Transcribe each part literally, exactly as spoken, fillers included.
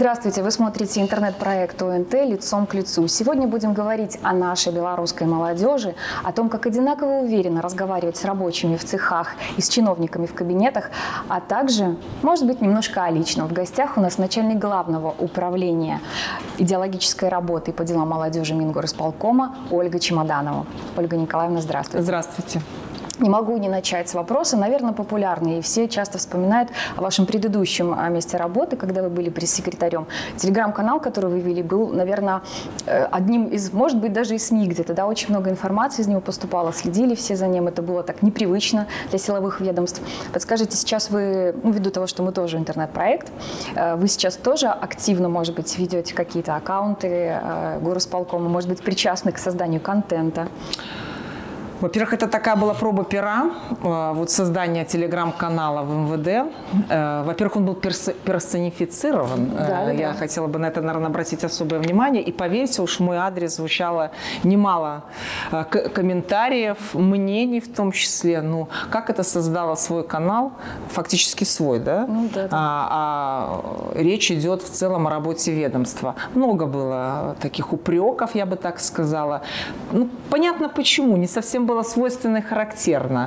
Здравствуйте, вы смотрите интернет-проект ОНТ «Лицом к лицу». Сегодня будем говорить о нашей белорусской молодежи, о том, как одинаково уверенно разговаривать с рабочими в цехах и с чиновниками в кабинетах, а также, может быть, немножко о личном. В гостях у нас начальник главного управления идеологической работы по делам молодежи Мингорисполкома Ольга Чемоданова. Ольга Николаевна, здравствуйте. Здравствуйте. Не могу не начать с вопроса, наверное, популярный, и все часто вспоминают о вашем предыдущем месте работы, когда вы были пресс-секретарем. Телеграм-канал, который вы вели, был, наверное, одним из, может быть, даже из СМИ где-то, да, очень много информации из него поступало, следили все за ним, это было так непривычно для силовых ведомств. Подскажите, сейчас вы, ну, ввиду того, что мы тоже интернет-проект, вы сейчас тоже активно, может быть, ведете какие-то аккаунты горосполкома, может быть, причастны к созданию контента? Во-первых, это такая была проба пера, вот создание телеграм-канала в эм вэ дэ. Во-первых, он был персонифицирован. Да, Я да. хотела бы на это, наверное, обратить особое внимание. И поверьте, уж мой адрес звучало немало комментариев, мнений в том числе. Ну, как это создало свой канал, фактически свой, да? Ну, да, да. А, а речь идет в целом о работе ведомства. Много было таких упреков, я бы так сказала. Ну, понятно почему, не совсем было свойственно и характерно.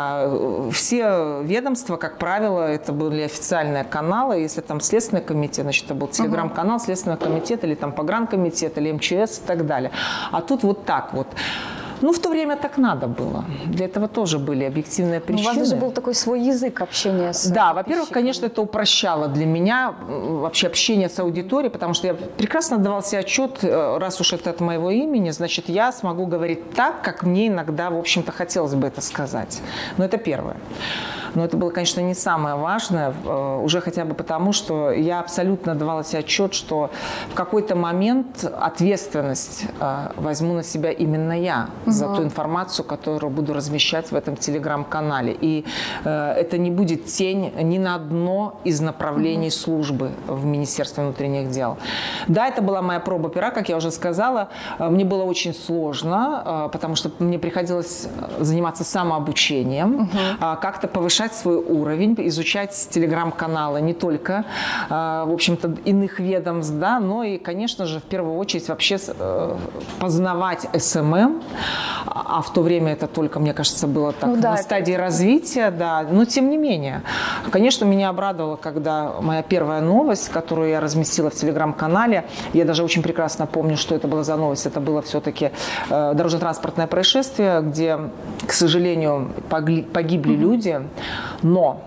Все ведомства, как правило, это были официальные каналы. Если там Следственный комитет, значит, это был телеграм-канал Следственного комитета, или там Погранкомитет, или эм че эс и так далее. А тут вот так вот. Ну, в то время так надо было. Для этого тоже были объективные причины. У вас даже был такой свой язык общения с Да, во-первых, конечно, это упрощало для меня вообще общение с аудиторией, потому что я прекрасно отдавал себе отчет, раз уж это от моего имени, значит, я смогу говорить так, как мне иногда, в общем-то, хотелось бы это сказать. Но это первое. Но это было, конечно, не самое важное, уже хотя бы потому, что я абсолютно давала себе отчет, что в какой-то момент ответственность возьму на себя именно я за ту информацию, которую буду размещать в этом телеграм-канале. И э, это не будет тень ни на одно из направлений службы в Министерстве внутренних дел. Да, это была моя проба пера, как я уже сказала. Мне было очень сложно, э, потому что мне приходилось заниматься самообучением, угу. э, как-то повышать свой уровень, изучать телеграм-каналы не только, э, в общем-то, иных ведомств, да, но и, конечно же, в первую очередь вообще э, познавать эс эм эм. А в то время это только, мне кажется, было так, ну, да, на стадии это... развития, да. Но тем не менее, конечно, меня обрадовало, когда моя первая новость, которую я разместила в телеграм-канале, я даже очень прекрасно помню, что это была за новость. Это было все-таки э, дорожно-транспортное происшествие, где, к сожалению, погибли mm-hmm. люди, но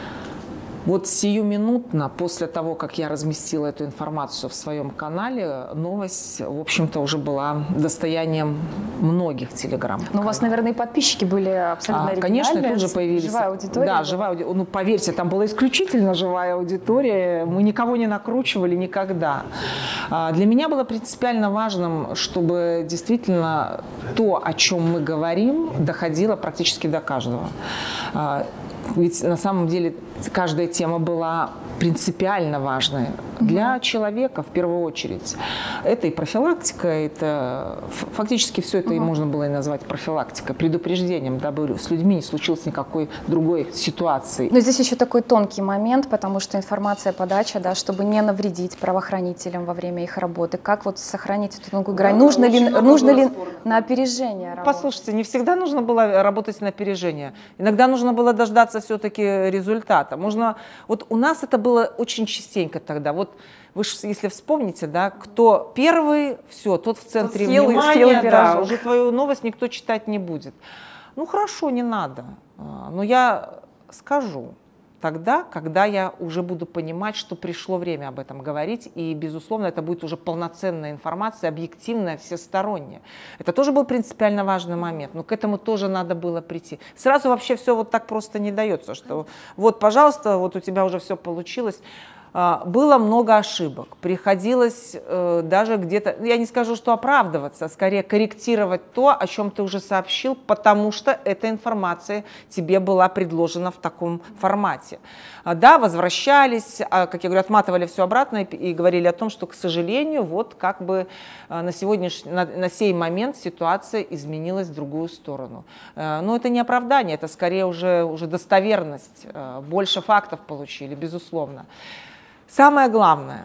вот сиюминутно, после того, как я разместила эту информацию в своем канале, новость, в общем-то, уже была достоянием многих телеграм-каналов. Но у вас, наверное, и подписчики были абсолютно оригинальные. Конечно, тут же появились. Живая аудитория. Да, живая аудитория. Ну, поверьте, там была исключительно живая аудитория. Мы никого не накручивали никогда. Для меня было принципиально важным, чтобы действительно то, о чем мы говорим, доходило практически до каждого. Ведь на самом деле каждая тема была принципиально важной для человека в первую очередь. Это и профилактика, это фактически все это и можно было и назвать профилактикой, предупреждением, дабы с людьми не случилось никакой другой ситуации. Но здесь еще такой тонкий момент, потому что информация, подача, да, чтобы не навредить правоохранителям во время их работы. Как вот сохранить эту тонкую грань? Да, нужно ли, нужно ли на опережение работать? Послушайте, не всегда нужно было работать на опережение. Иногда нужно было дождаться все-таки результата. Можно, вот у нас это было очень частенько тогда. Вот вы, если вспомните, да, кто первый, все, тот в центре съел, внимания, съел да, уже твою новость никто читать не будет. Ну хорошо, не надо. Но я скажу тогда, когда я уже буду понимать, что пришло время об этом говорить, и, безусловно, это будет уже полноценная информация, объективная, всесторонняя. Это тоже был принципиально важный момент, но к этому тоже надо было прийти. Сразу вообще все вот так просто не дается, что вот, пожалуйста, вот у тебя уже все получилось. Было много ошибок, приходилось э, даже где-то, я не скажу, что оправдываться, а скорее корректировать то, о чем ты уже сообщил, потому что эта информация тебе была предложена в таком формате. А, да, возвращались, а, как я говорю, отматывали все обратно и, и говорили о том, что, к сожалению, вот как бы а, на сегодняшний, на, на сей момент ситуация изменилась в другую сторону. А, но это не оправдание, это скорее уже, уже достоверность, а, больше фактов получили, безусловно. Самое главное,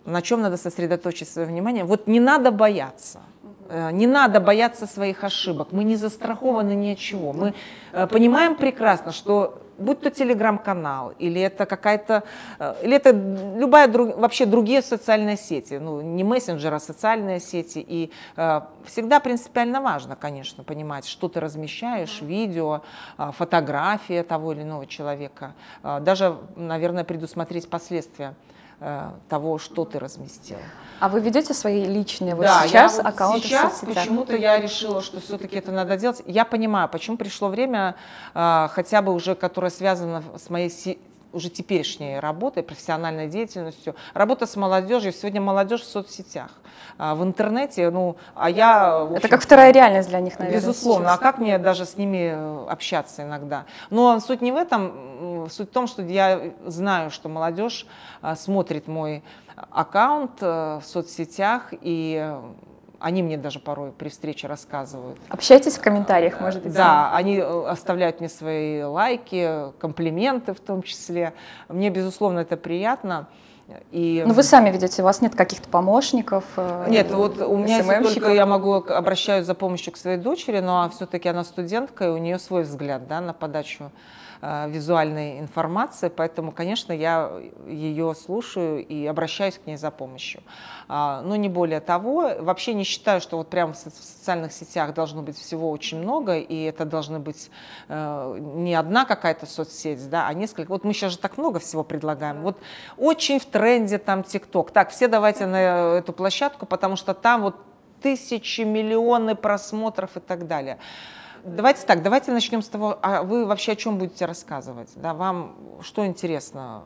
на чем надо сосредоточить свое внимание? Вот не надо бояться. Не надо бояться своих ошибок. Мы не застрахованы ни от чего. Мы понимаем прекрасно, что будь то телеграм-канал, или это какая-то, или это любая, вообще другие социальные сети, ну, не мессенджеры, а социальные сети. И э, всегда принципиально важно, конечно, понимать, что ты размещаешь, видео, э, фотографии того или иного человека. Э, даже, наверное, предусмотреть последствия э, того, что ты разместил. А вы ведете свои личные вот да, сейчас я вот аккаунты сейчас в соцсетях? Почему-то я решила, что все-таки это надо делать. Я понимаю, почему пришло время, э, хотя бы уже, которое связано с моей си уже теперешней работой, профессиональной деятельностью. Работа с молодежью. Сегодня молодежь в соцсетях, э, в интернете. Ну, а я, это как вторая реальность для них, наверное. Безусловно. Сейчас. А как мне даже с ними общаться иногда? Но суть не в этом. Суть в том, что я знаю, что молодежь э, смотрит мой аккаунт э, в соцсетях, и они мне даже порой при встрече рассказывают. Общайтесь в комментариях, может быть. Да, они оставляют мне свои лайки, комплименты в том числе. Мне, безусловно, это приятно. И... Но вы сами ведете, у вас нет каких-то помощников? Нет, вот у меня только я могу обращаюсь за помощью к своей дочери, но все-таки она студентка, и у нее свой взгляд, да, на подачу э, визуальной информации, поэтому, конечно, я ее слушаю и обращаюсь к ней за помощью. А, но не более того, вообще не считаю, что вот прямо в социальных сетях должно быть всего очень много, и это должны быть э, не одна какая-то соцсеть, да, а несколько. Вот мы сейчас же так много всего предлагаем. Вот очень в тренде там ТикТок. Так, все давайте на эту площадку, потому что там вот тысячи, миллионы просмотров и так далее. Давайте так, давайте начнем с того, а вы вообще о чем будете рассказывать? Да, вам что интересно?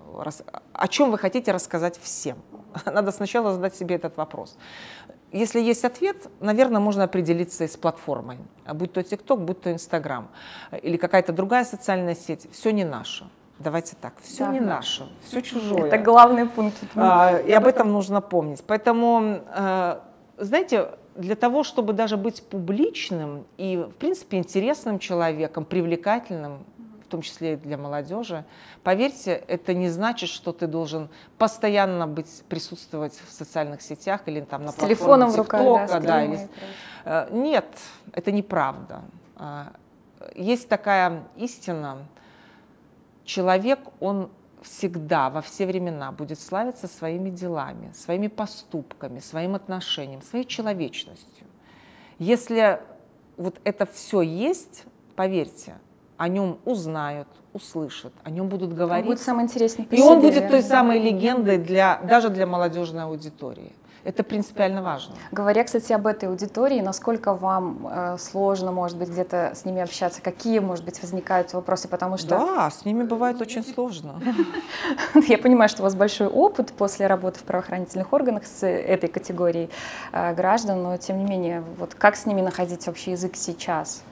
О чем вы хотите рассказать всем? Надо сначала задать себе этот вопрос. Если есть ответ, наверное, можно определиться и с платформой. Будь то ТикТок, будь то Инстаграм или какая-то другая социальная сеть. Все не наше. Давайте так, все да, не да. наше, все чужое. Это главный пункт. А, и об этом нужно помнить. Поэтому, а, знаете, для того, чтобы даже быть публичным и, в принципе, интересным человеком, привлекательным, в том числе и для молодежи, поверьте, это не значит, что ты должен постоянно быть, присутствовать в социальных сетях или там на с телефоном в руках, да, да, или... Нет, это неправда. Есть такая истина. Человек, он всегда, во все времена будет славиться своими делами, своими поступками, своим отношением, своей человечностью. Если вот это все есть, поверьте, о нем узнают, услышат, о нем будут говорить. Он будет самый интересный по И себе, он будет верно? той самой легендой для, даже для молодежной аудитории. Это принципиально важно. Говоря, кстати, об этой аудитории, насколько вам э, сложно, может быть, где-то с ними общаться? Какие, может быть, возникают вопросы? Потому что... Да, с ними бывает очень сложно. Я понимаю, что у вас большой опыт после работы в правоохранительных органах с этой категорией э, граждан, но, тем не менее, вот как с ними находить общий язык сейчас?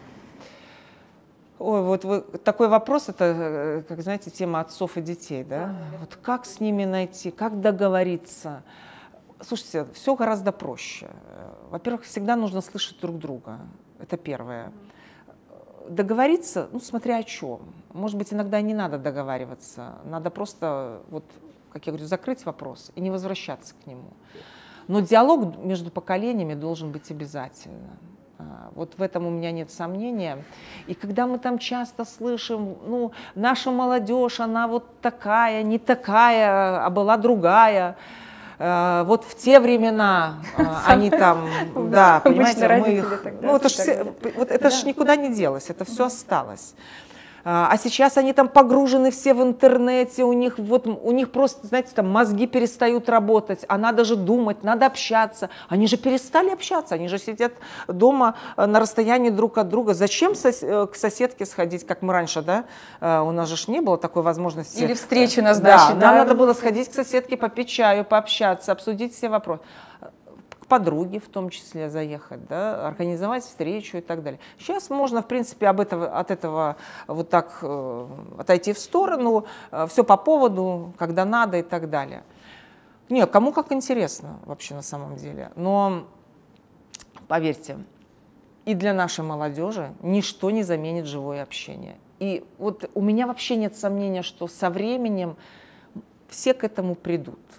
Ой, вот вы, такой вопрос, это, как знаете, тема отцов и детей, да? Вот как с ними найти, как договориться? Слушайте, все гораздо проще. Во-первых, всегда нужно слышать друг друга. Это первое. Договориться, ну, смотря о чем. Может быть, иногда не надо договариваться. Надо просто, вот, как я говорю, закрыть вопрос и не возвращаться к нему. Но диалог между поколениями должен быть обязательно. Вот в этом у меня нет сомнения. И когда мы там часто слышим, ну, наша молодежь, она вот такая, не такая, а была другая. Вот в те времена они там, да, понимаете, мы их, ну это ж, вот это ж никуда не делось, это все осталось. А сейчас они там погружены все в интернете, у них, вот, у них просто, знаете, там мозги перестают работать, а надо же думать, надо общаться. Они же перестали общаться, они же сидят дома на расстоянии друг от друга. Зачем сос к соседке сходить, как мы раньше, да? У нас же не было такой возможности. Или встречу назначить. Да, нам надо было сходить к соседке, попить чаю, пообщаться, обсудить все вопросы. Подруги в том числе заехать, да, организовать встречу и так далее. Сейчас можно, в принципе, об этого, от этого вот так э, отойти в сторону, э, все по поводу, когда надо и так далее. Нет, кому как интересно вообще на самом деле. Но поверьте, и для нашей молодежи ничто не заменит живое общение. И вот у меня вообще нет сомнения, что со временем все к этому придут.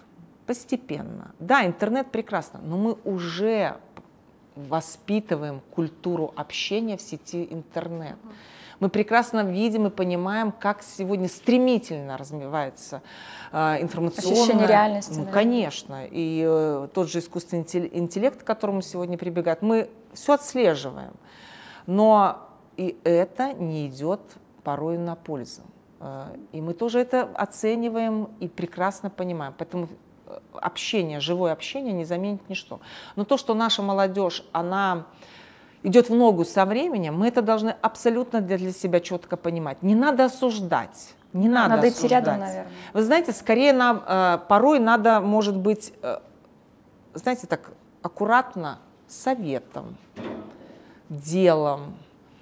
постепенно. Да, интернет прекрасно, но мы уже воспитываем культуру общения в сети интернет. Мы прекрасно видим и понимаем, как сегодня стремительно развивается э, информационное... Ощущение реальности. Ну, наверное. конечно. И э, тот же искусственный интеллект, к которому сегодня прибегают, мы все отслеживаем. Но и это не идет порой на пользу. Э, и мы тоже это оцениваем и прекрасно понимаем. Поэтому общение, живое общение не заменит ничто. Но то, что наша молодежь, она... идет в ногу со временем, мы это должны абсолютно для, для себя четко понимать. Не надо осуждать. Не надо, надо осуждать. идти рядом, наверное. Вы знаете, скорее нам э, порой надо, может быть, э, знаете, так аккуратно, советом, делом.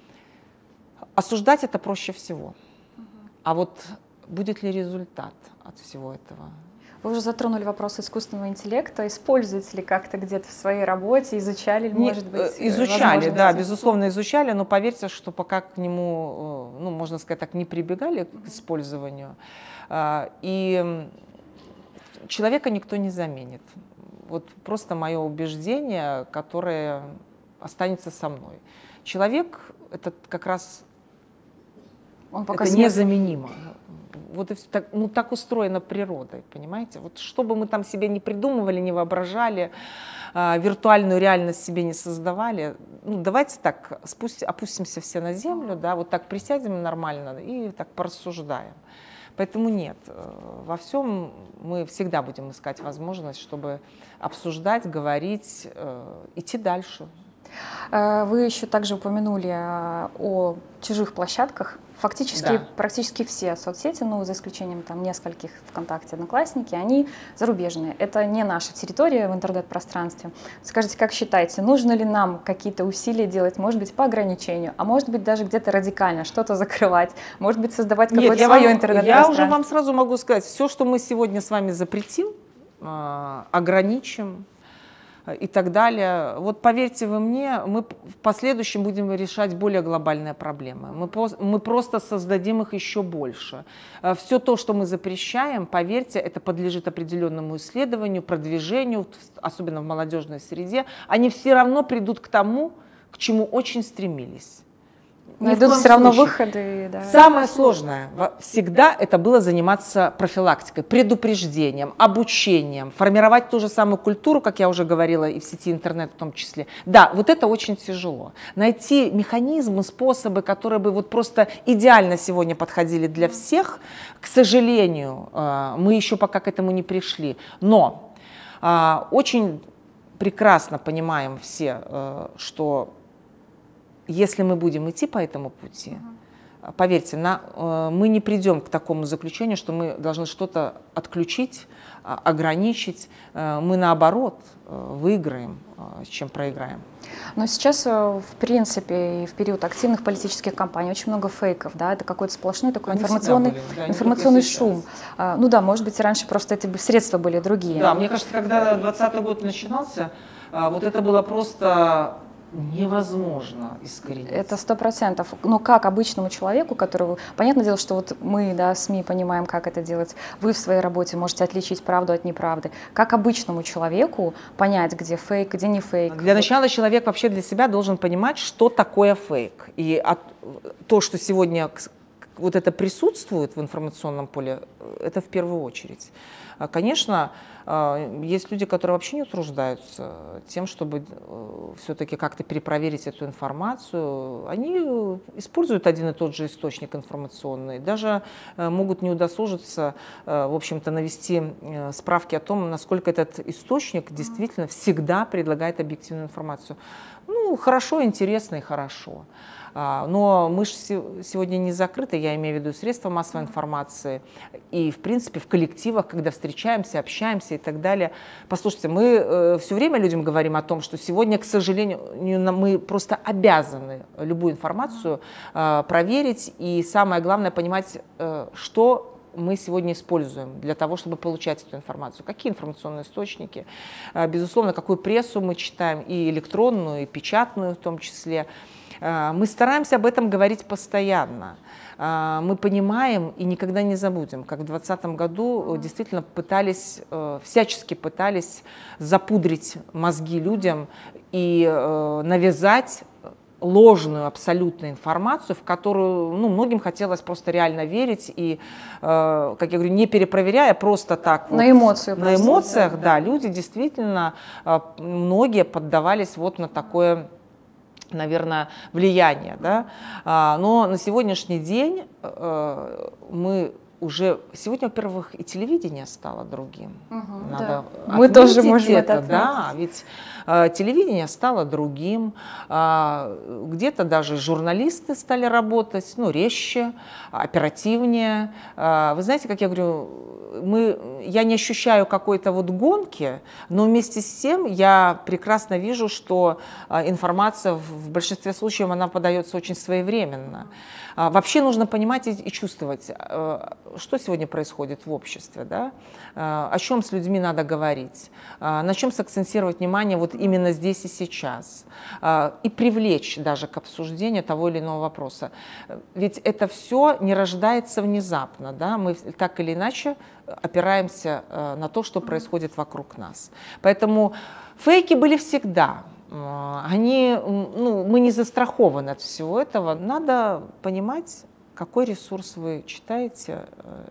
Осуждать это проще всего. Угу. А вот будет ли результат от всего этого? Вы уже затронули вопрос искусственного интеллекта. Используете ли как-то где-то в своей работе? Изучали ли, может быть, изучали, да, безусловно, изучали, но поверьте, что пока к нему, ну, можно сказать так, не прибегали к использованию. И человека никто не заменит. Вот просто мое убеждение, которое останется со мной. Человек — это как раз Он пока это незаменимо. Вот и так, ну, так устроена природой, понимаете? Вот что бы мы там себе не придумывали, не воображали, э, виртуальную реальность себе не создавали, ну, давайте так, спусть, опустимся все на землю, да, вот так присядем нормально и так порассуждаем. Поэтому нет, во всем мы всегда будем искать возможность, чтобы обсуждать, говорить, э, идти дальше. Вы еще также упомянули о чужих площадках. Фактически да. практически все соцсети, ну, за исключением там нескольких ВКонтакте, Одноклассники, они зарубежные. Это не наша территория в интернет-пространстве. Скажите, как считаете, нужно ли нам какие-то усилия делать, может быть, по ограничению, а может быть, даже где-то радикально что-то закрывать, может быть, создавать какое-то свое интернет-пространство? Я уже вам сразу могу сказать, все, что мы сегодня с вами запретим, ограничим и так далее. Вот поверьте вы мне, мы в последующем будем решать более глобальные проблемы. Мы, мы просто создадим их еще больше. Все то, что мы запрещаем, поверьте, это подлежит определенному исследованию, продвижению, особенно в молодежной среде. Они все равно придут к тому, к чему очень стремились. Найдут все равно выходы. Да. Самое сложное всегда это было заниматься профилактикой, предупреждением, обучением, формировать ту же самую культуру, как я уже говорила, и в сети интернет в том числе. Да, вот это очень тяжело. Найти механизмы, способы, которые бы вот просто идеально сегодня подходили для всех, к сожалению, мы еще пока к этому не пришли. Но очень прекрасно понимаем все, что если мы будем идти по этому пути, uh-huh. поверьте, на, э, мы не придем к такому заключению, что мы должны что-то отключить, э, ограничить. Э, мы, наоборот, э, выиграем, э, чем проиграем. Но сейчас, в принципе, и в период активных политических кампаний очень много фейков, да, это какой-то сплошной такой Они информационный, были, да, информационный шум. А, ну да, может быть, раньше просто эти средства были другие. Да, мне кажется, когда двадцатый год начинался, вот это было просто... невозможно искоренить. Это сто процентов. Но как обычному человеку, которого... Понятное дело, что вот мы, да, СМИ, понимаем, как это делать. Вы в своей работе можете отличить правду от неправды. Как обычному человеку понять, где фейк, где не фейк? Для начала человек вообще для себя должен понимать, что такое фейк. И от... то, что сегодня вот это присутствует в информационном поле, это в первую очередь. Конечно, есть люди, которые вообще не утруждаются тем, чтобы все-таки как-то перепроверить эту информацию. Они используют один и тот же источник информационный, даже могут не удосужиться, в общем-то, навести справки о том, насколько этот источник действительно всегда предлагает объективную информацию. Ну, хорошо, интересно и хорошо. Но мы же сегодня не закрыты, я имею в виду средства массовой информации, и, в принципе, в коллективах, когда встречаемся, общаемся и так далее. Послушайте, мы все время людям говорим о том, что сегодня, к сожалению, мы просто обязаны любую информацию проверить, и самое главное, понимать, что мы сегодня используем для того, чтобы получать эту информацию? Какие информационные источники? Безусловно, какую прессу мы читаем, и электронную, и печатную в том числе. Мы стараемся об этом говорить постоянно. Мы понимаем и никогда не забудем, как в двадцатом году действительно пытались, всячески пытались запудрить мозги людям и навязать ложную абсолютную информацию, в которую, ну, многим хотелось просто реально верить и, э, как я говорю, не перепроверяя, просто так. На вот, эмоцию. На эмоциях, да. да, люди действительно, э, многие поддавались вот на такое, наверное, влияние, да. А, но на сегодняшний день э, мы уже сегодня, во-первых, и телевидение стало другим. Угу, Надо да. Мы тоже можем это отметить. Да, ведь э, телевидение стало другим, э, где-то даже журналисты стали работать, ну, резче, оперативнее. Э, вы знаете, как я говорю, мы, я не ощущаю какой-то вот гонки, но вместе с тем я прекрасно вижу, что э, информация в, в большинстве случаев она подается очень своевременно. Э, вообще нужно понимать и, и чувствовать, э, что сегодня происходит в обществе, да? О чем с людьми надо говорить, на чем сакцентировать внимание вот именно здесь и сейчас, и привлечь даже к обсуждению того или иного вопроса. Ведь это все не рождается внезапно, да? Мы так или иначе опираемся на то, что происходит вокруг нас. Поэтому фейки были всегда. Они, ну, мы не застрахованы от всего этого. Надо понимать, какой ресурс вы читаете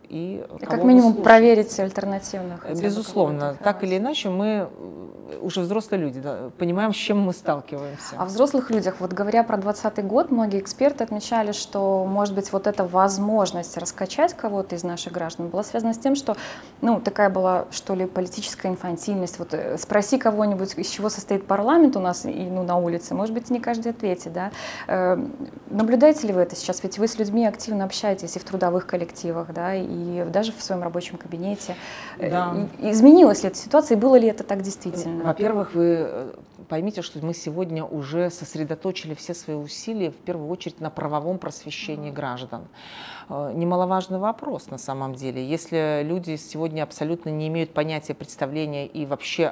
и и как минимум проверить альтернативных. Безусловно, так или иначе мы уже взрослые люди, да, понимаем, с чем мы сталкиваемся. О взрослых людях, вот говоря про двадцатый год, многие эксперты отмечали, что, может быть, вот эта возможность раскачать кого-то из наших граждан была связана с тем, что, ну, такая была, что ли, политическая инфантильность. Вот спроси кого-нибудь, из чего состоит парламент у нас, и, ну, на улице, может быть, не каждый ответит, да. Э, наблюдаете ли вы это сейчас? Ведь вы с людьми активно общаетесь и в трудовых коллективах, да, и даже в своем рабочем кабинете. Да. И, изменилась ли эта ситуация, и было ли это так действительно? Во-первых, вы поймите, что мы сегодня уже сосредоточили все свои усилия, в первую очередь, на правовом просвещении граждан. Немаловажный вопрос на самом деле. Если люди сегодня абсолютно не имеют понятия, представления и вообще,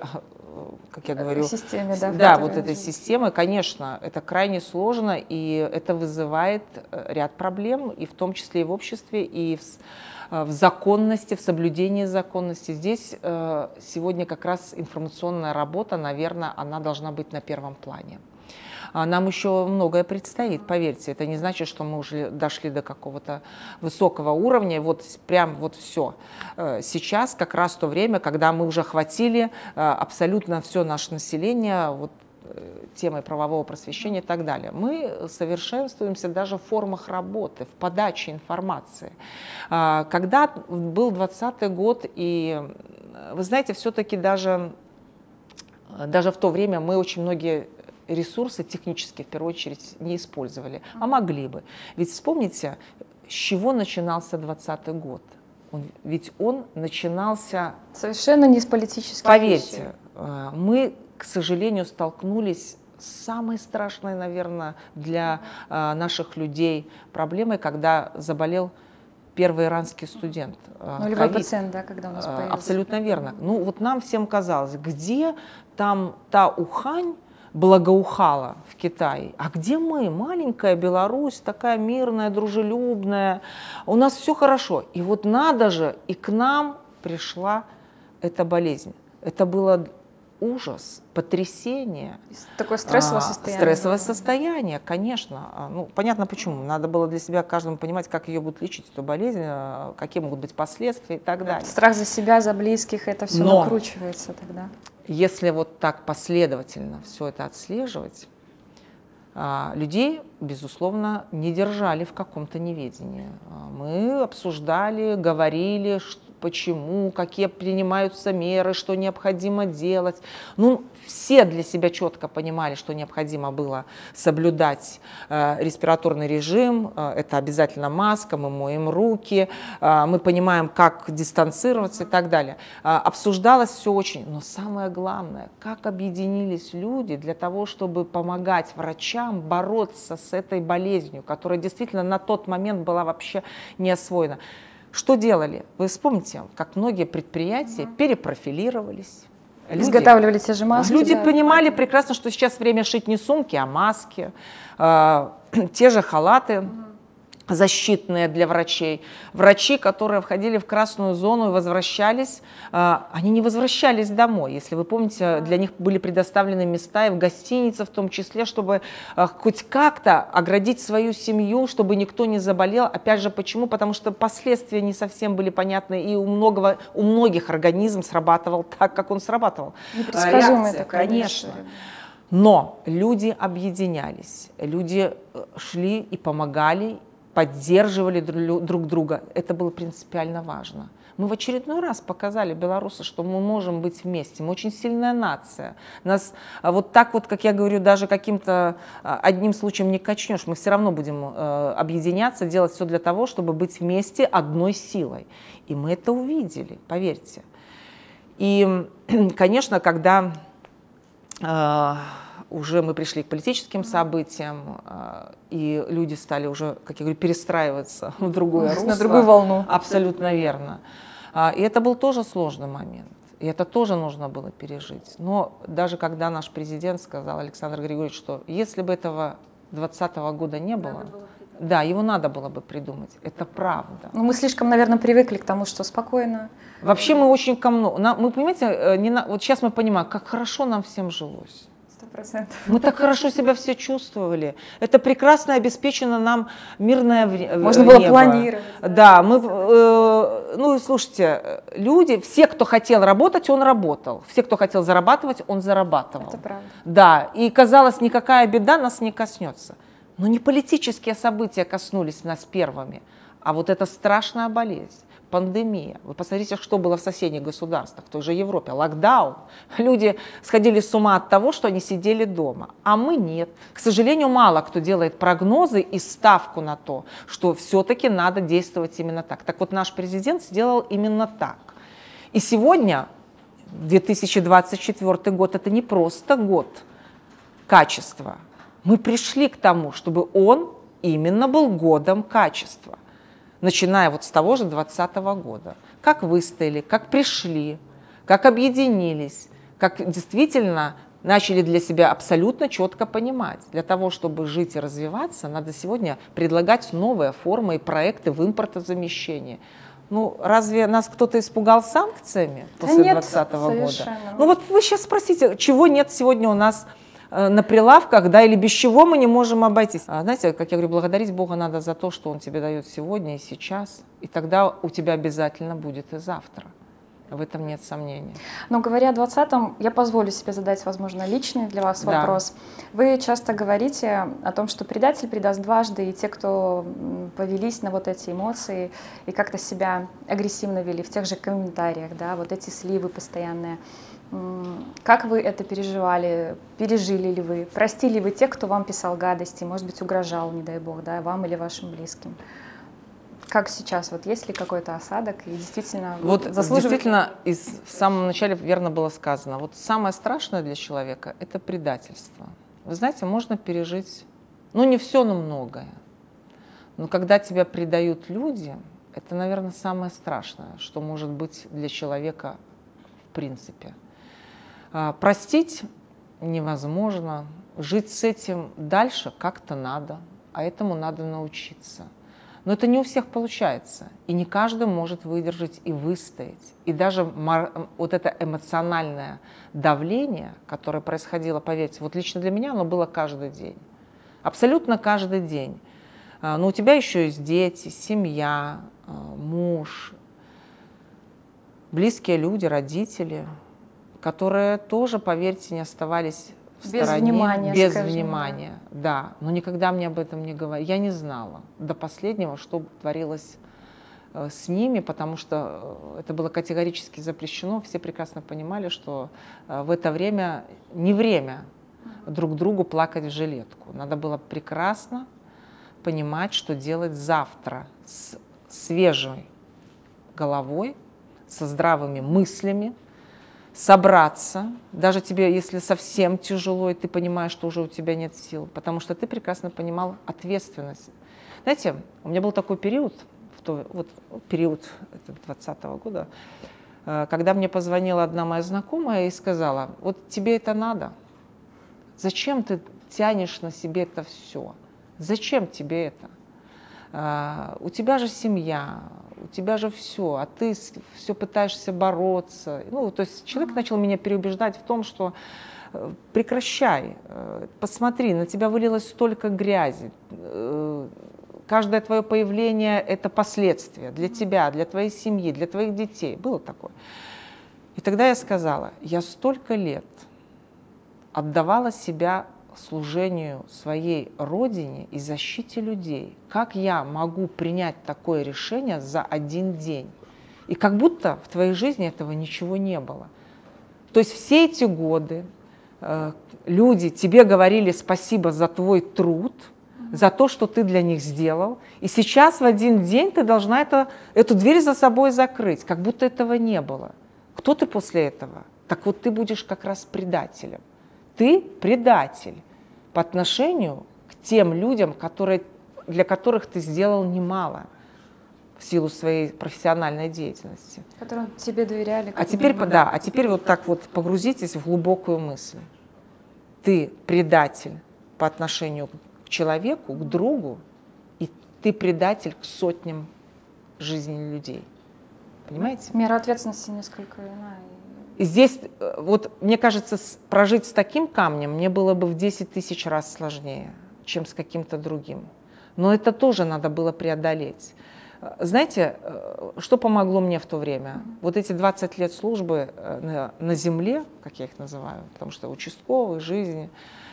как я говорю, системе, да, да, вот этой системы, конечно, это крайне сложно, и это вызывает ряд проблем, и в том числе и в обществе, и в в законности, в соблюдении законности. Здесь э, сегодня как раз информационная работа, наверное, она должна быть на первом плане. А нам еще многое предстоит, поверьте. Это не значит, что мы уже дошли до какого-то высокого уровня. Вот прям вот все. Сейчас как раз то время, когда мы уже охватили абсолютно все наше население, вот, темой правового просвещения и так далее. Мы совершенствуемся даже в формах работы, в подаче информации. Когда был двадцатый год, и вы знаете, все-таки даже, даже в то время мы очень многие ресурсы технические, в первую очередь, не использовали, а могли бы. Ведь вспомните, с чего начинался двадцатый год. Он, ведь он начинался... Совершенно не с политических Поверьте, вещей. мы, к сожалению, столкнулись с самой страшной, наверное, для а, наших людей проблемой, когда заболел первый иранский студент. Нулевой пациент, да, когда у нас появился. Абсолютно верно. Ну вот нам всем казалось, где там та Ухань благоухала в Китае, а где мы, маленькая Беларусь, такая мирная, дружелюбная, у нас все хорошо. И вот надо же, и к нам пришла эта болезнь. Это было ужас, потрясение. Такое стрессовое состояние. Стрессовое состояние, конечно. Ну, понятно почему. Надо было для себя каждому понимать, как ее будут лечить, эту болезнь, какие могут быть последствия и так далее. Страх за себя, за близких, это все Но накручивается тогда. Если вот так последовательно все это отслеживать, людей, безусловно, не держали в каком-то неведении. Мы обсуждали, говорили, почему, какие принимаются меры, что необходимо делать. Ну, все для себя четко понимали, что необходимо было соблюдать э, респираторный режим, э, это обязательно маска, мы моем руки, э, мы понимаем, как дистанцироваться и так далее. Э, обсуждалось все очень, но самое главное, как объединились люди для того, чтобы помогать врачам бороться с этой болезнью, которая действительно на тот момент была вообще не освоена. Что делали? Вы вспомните, как многие предприятия угу. перепрофилировались. Люди, изготавливали те же маски. Люди да. понимали прекрасно, что сейчас время шить не сумки, а маски, э, те же халаты угу. защитные для врачей. Врачи, которые входили в красную зону и возвращались, э, они не возвращались домой. Если вы помните, для них были предоставлены места и в гостинице в том числе, чтобы э, хоть как-то оградить свою семью, чтобы никто не заболел. Опять же, почему? Потому что последствия не совсем были понятны, и у, многого, у многих организм срабатывал так, как он срабатывал. Непредсказуемая такая, конечно. Но люди объединялись, люди шли и помогали, поддерживали друг друга. Это было принципиально важно. Мы в очередной раз показали белорусы, что мы можем быть вместе. Мы очень сильная нация. Нас вот так вот, как я говорю, даже каким-то одним случаем не качнешь. Мы все равно будем э, объединяться, делать все для того, чтобы быть вместе одной силой. И мы это увидели, поверьте. И, конечно, когда э, уже мы пришли к политическим событиям, и люди стали уже, как я говорю, перестраиваться в другое русло. На другую волну. Абсолютно верно. И это был тоже сложный момент. И это тоже нужно было пережить. Но даже когда наш президент сказал, Александр Григорьевич, что если бы этого двадцатого года не было, да, его надо было бы придумать. Это правда. Ну, мы слишком, наверное, привыкли к тому, что спокойно. Вообще мы очень ко многому. Мы, понимаете, не на... вот сейчас мы понимаем, как хорошо нам всем жилось. Мы так хорошо себя все чувствовали. Это прекрасно обеспечено нам мирное небо. Можно было планировать. Да, мы, э, ну, слушайте, люди, все, кто хотел работать, он работал. Все, кто хотел зарабатывать, он зарабатывал. Это правда. Да, и казалось, никакая беда нас не коснется. Но не политические события коснулись нас первыми, а вот эта страшная болезнь. Пандемия. Вы посмотрите, что было в соседних государствах, в той же Европе. Локдаун. Люди сходили с ума от того, что они сидели дома. А мы нет. К сожалению, мало кто делает прогнозы и ставку на то, что все-таки надо действовать именно так. Так вот, наш президент сделал именно так. И сегодня, две тысячи двадцать четвёртый год, это не просто год качества. Мы пришли к тому, чтобы он именно был годом качества. Начиная вот с того же двадцатого года. Как выстояли, как пришли, как объединились, как действительно начали для себя абсолютно четко понимать. Для того, чтобы жить и развиваться, надо сегодня предлагать новые формы и проекты в импортозамещении. Ну, разве нас кто-то испугал санкциями после двадцатого года? Ну вот вы сейчас спросите, чего нет сегодня у нас на прилавках, да, или без чего мы не можем обойтись. А, знаете, как я говорю, благодарить Бога надо за то, что Он тебе дает сегодня и сейчас, и тогда у тебя обязательно будет и завтра. В этом нет сомнений. Но говоря о двадцатом, я позволю себе задать, возможно, личный для вас да. вопрос. Вы часто говорите о том, что предатель предаст дважды, и те, кто повелись на вот эти эмоции и как-то себя агрессивно вели в тех же комментариях, да, вот эти сливы постоянные. Как вы это переживали? Пережили ли вы? Простили ли вы тех, кто вам писал гадости, может быть, угрожал, не дай бог, да, вам или вашим близким? Как сейчас? Вот есть ли какой-то осадок? И действительно, вот заслуживает... действительно, из, в самом начале верно было сказано, вот самое страшное для человека – это предательство. Вы знаете, можно пережить, ну не все, но многое. Но когда тебя предают люди, это, наверное, самое страшное, что может быть для человека в принципе. Простить невозможно, жить с этим дальше как-то надо, а этому надо научиться. Но это не у всех получается, и не каждый может выдержать и выстоять. И даже вот это эмоциональное давление, которое происходило, поверьте, вот лично для меня оно было каждый день, абсолютно каждый день. Но у тебя еще есть дети, семья, муж, близкие люди, родители, которые тоже, поверьте, не оставались в без стороне, внимания, без скажем, внимания, да. Но никогда мне об этом не говорили. Я не знала до последнего, что творилось с ними, потому что это было категорически запрещено. Все прекрасно понимали, что в это время не время друг другу плакать в жилетку. Надо было прекрасно понимать, что делать завтра с свежей головой, со здравыми мыслями, собраться, даже тебе, если совсем тяжело, и ты понимаешь, что уже у тебя нет сил, потому что ты прекрасно понимал ответственность. Знаете, у меня был такой период в то, вот период двадцатого года, когда мне позвонила одна моя знакомая и сказала: вот тебе это надо? Зачем ты тянешь на себе это все? Зачем тебе это? Uh, у тебя же семья, у тебя же все, а ты все пытаешься бороться. Ну, то есть человек начал меня переубеждать в том, что uh, прекращай, uh, посмотри, на тебя вылилось столько грязи. Uh, каждое твое появление – это последствия для тебя, для твоей семьи, для твоих детей. Было такое. И тогда я сказала: я столько лет отдавала себя служению своей родине и защите людей. Как я могу принять такое решение за один день? И как будто в твоей жизни этого ничего не было. То есть все эти годы э, люди тебе говорили спасибо за твой труд, за то, что ты для них сделал, и сейчас в один день ты должна это, эту дверь за собой закрыть, как будто этого не было. Кто ты после этого? Так вот ты будешь как раз предателем. Ты предатель по отношению к тем людям, которые, для которых ты сделал немало в силу своей профессиональной деятельности. Которым тебе доверяли. А теперь, да, а теперь вот так вот погрузитесь в глубокую мысль. Ты предатель по отношению к человеку, к другу, и ты предатель к сотням жизней людей. Понимаете? Мера ответственности несколько иная. И здесь, вот, мне кажется, прожить с таким камнем мне было бы в десять тысяч раз сложнее, чем с каким-то другим. Но это тоже надо было преодолеть. Знаете, что помогло мне в то время? Вот эти двадцать лет службы на, на земле, как я их называю, потому что участковые, жизни,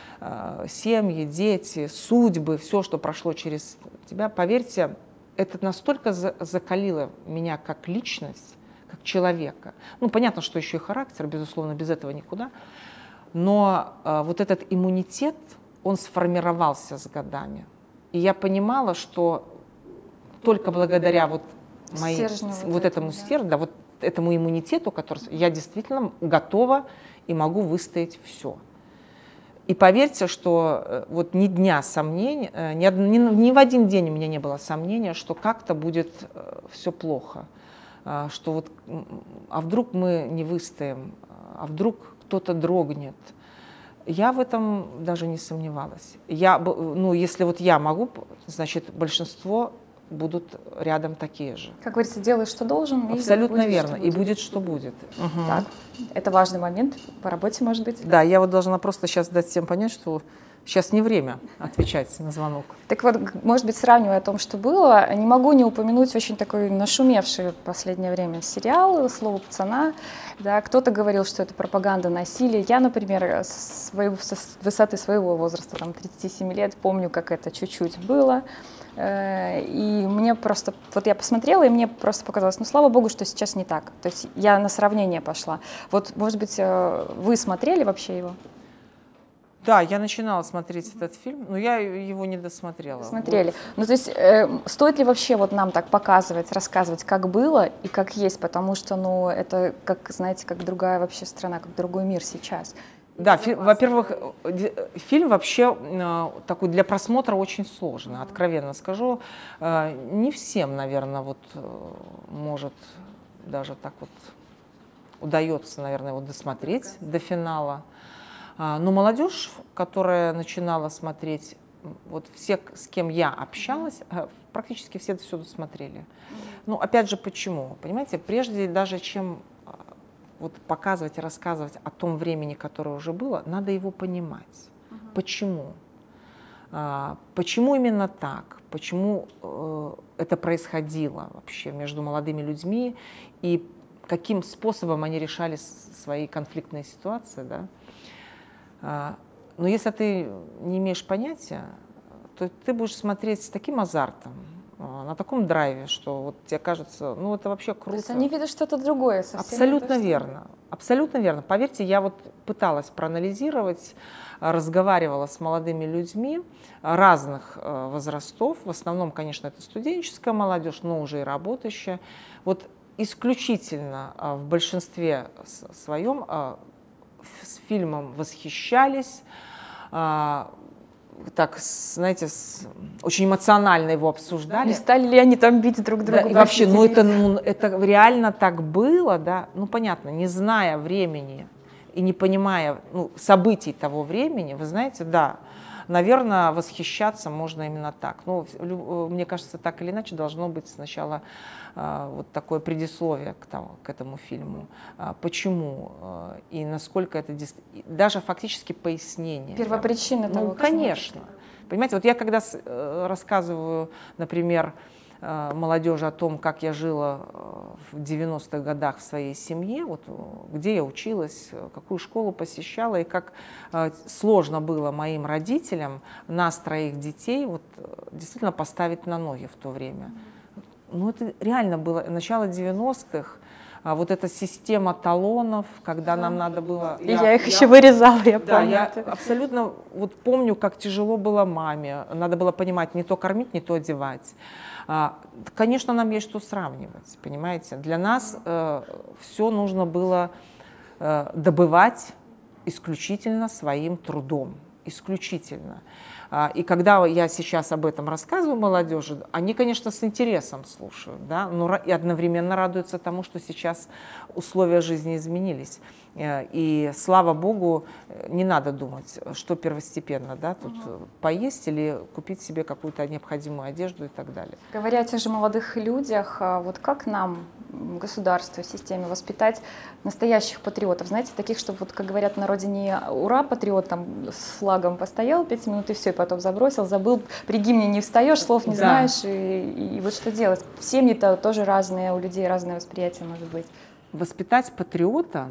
семьи, дети, судьбы, все, что прошло через тебя, поверьте, это настолько закалило меня как личность, как человека. Ну, понятно, что еще и характер, безусловно, без этого никуда. Но э, вот этот иммунитет, он сформировался с годами. И я понимала, что только благодаря вот, моей, вот, вот этому да. стержню, да, вот этому иммунитету, который я действительно готова и могу выстоять все. И поверьте, что э, вот ни дня сомнений, э, ни, ни, ни в один день у меня не было сомнения, что как-то будет э, все плохо. Что вот, а вдруг мы не выстоим, а вдруг кто-то дрогнет. Я в этом даже не сомневалась. Я, ну, если вот я могу, значит, большинство будут рядом такие же. Как говорится, делай, что должен. Абсолютно и верно. Будет, и будет, что будет. Угу. Так, это важный момент по работе, может быть. Да, я вот должна просто сейчас дать всем понять, что сейчас не время отвечать на звонок. Так вот, может быть, сравнивая о том, что было, не могу не упомянуть очень такой нашумевший в последнее время сериал «Слово пацана». Да, кто-то говорил, что это пропаганда насилия. Я, например, с, своего, с высоты своего возраста, там, тридцати семи лет, помню, как это чуть-чуть было. И мне просто, вот я посмотрела, и мне просто показалось, ну, слава богу, что сейчас не так. То есть я на сравнение пошла. Вот, может быть, вы смотрели вообще его? Да, я начинала смотреть этот фильм, но я его не досмотрела. Смотрели. Вот. Ну, то есть, э, стоит ли вообще вот нам так показывать, рассказывать, как было и как есть, потому что, ну, это, как, знаете, как другая вообще страна, как другой мир сейчас. Да, фи- во-первых, фильм вообще э, такой для просмотра очень сложный, откровенно скажу. Э, не всем, наверное, вот э, может даже так вот удается, наверное, его досмотреть до финала. Но молодежь, которая начинала смотреть, вот все, с кем я общалась, практически все это все досмотрели. Mm-hmm. Ну, опять же, почему? Понимаете, прежде даже чем вот показывать и рассказывать о том времени, которое уже было, надо его понимать. Mm-hmm. Почему? А, почему именно так? Почему э, это происходило вообще между молодыми людьми и каким способом они решали свои конфликтные ситуации, да? Но если ты не имеешь понятия, то ты будешь смотреть с таким азартом, на таком драйве, что вот тебе кажется, ну это вообще круто. То есть они видят что-то другое совсем. Абсолютно верно. Абсолютно верно. Поверьте, я вот пыталась проанализировать, разговаривала с молодыми людьми разных возрастов. В основном, конечно, это студенческая молодежь, но уже и работающая. Вот исключительно в большинстве своем с фильмом восхищались, так, знаете, с, очень эмоционально его обсуждали. Не стали ли они там бить друг друга? Да, и вообще, ну это, ну это реально так было, да, ну понятно, не зная времени и не понимая ну, событий того времени, вы знаете, да, наверное, восхищаться можно именно так. Ну, мне кажется, так или иначе должно быть сначала а, вот такое предисловие к, тому, к этому фильму. А, почему а, и насколько это даже фактически пояснение. Первопричина того. Ну, конечно. Понимаете, вот я когда с, рассказываю, например, молодежи о том, как я жила в девяностых годах в своей семье, вот, где я училась, какую школу посещала, и как сложно было моим родителям нас, троих детей, вот, действительно поставить на ноги в то время. Ну, это реально было начало девяностых, а вот эта система талонов, когда нам надо было... И я, я их я, еще вырезала, я да, помню. Я абсолютно вот помню, как тяжело было маме. Надо было понимать, не то кормить, не то одевать. А, конечно, нам есть что сравнивать, понимаете? Для нас э, все нужно было э, добывать исключительно своим трудом. Исключительно. И когда я сейчас об этом рассказываю молодежи, они, конечно, с интересом слушают, да, но и одновременно радуются тому, что сейчас условия жизни изменились. И, слава богу, не надо думать, что первостепенно, да, тут угу. поесть или купить себе какую-то необходимую одежду и так далее. Говоря о тех же молодых людях, вот как нам, государству, системе, воспитать настоящих патриотов? Знаете, таких, что, вот, как говорят в народе, не ура, патриот там с флагом постоял пять минут и все, и потом забросил, забыл, при гимне не встаешь, слов не да. знаешь, и, и, и вот что делать? Семьи-то тоже разные, у людей разное восприятие может быть. Воспитать патриота,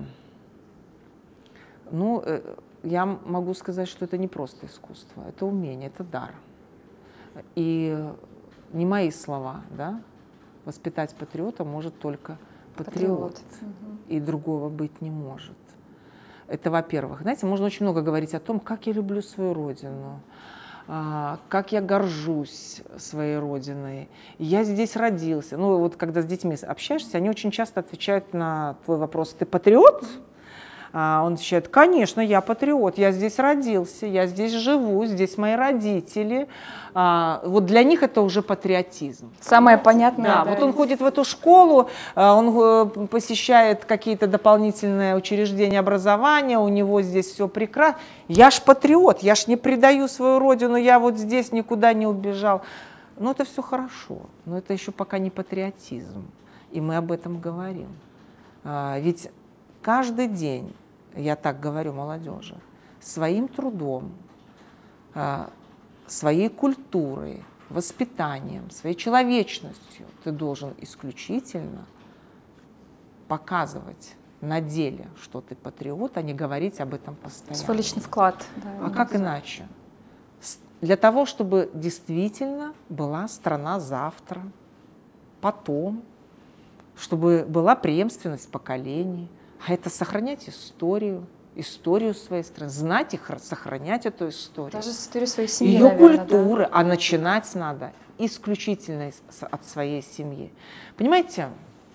ну, я могу сказать, что это не просто искусство, это умение, это дар. И не мои слова, да, воспитать патриота может только патриот, патриот. И другого быть не может. Это, во-первых. Знаете, можно очень много говорить о том, как я люблю свою родину, как я горжусь своей родиной. Я здесь родился. Ну, вот когда с детьми общаешься, они очень часто отвечают на твой вопрос: ты патриот? Он отвечает: конечно, я патриот, я здесь родился, я здесь живу, здесь мои родители. Вот для них это уже патриотизм. Самое понятное. Да, да, вот он ходит в эту школу, он посещает какие-то дополнительные учреждения образования, у него здесь все прекрасно. Я ж патриот, я ж не предаю свою родину, я вот здесь никуда не убежал. Ну, это все хорошо, но это еще пока не патриотизм, и мы об этом говорим. Ведь каждый день, я так говорю молодежи, своим трудом, своей культурой, воспитанием, своей человечностью ты должен исключительно показывать на деле, что ты патриот, а не говорить об этом постоянно. Свой личный вклад. Да, а как иначе? Для того, чтобы действительно была страна завтра, потом, чтобы была преемственность поколений. А это сохранять историю, историю своей страны, знать их, сохранять эту историю. Даже историю своей семьи, ее наверное, культуры, да? А начинать надо исключительно от своей семьи. Понимаете,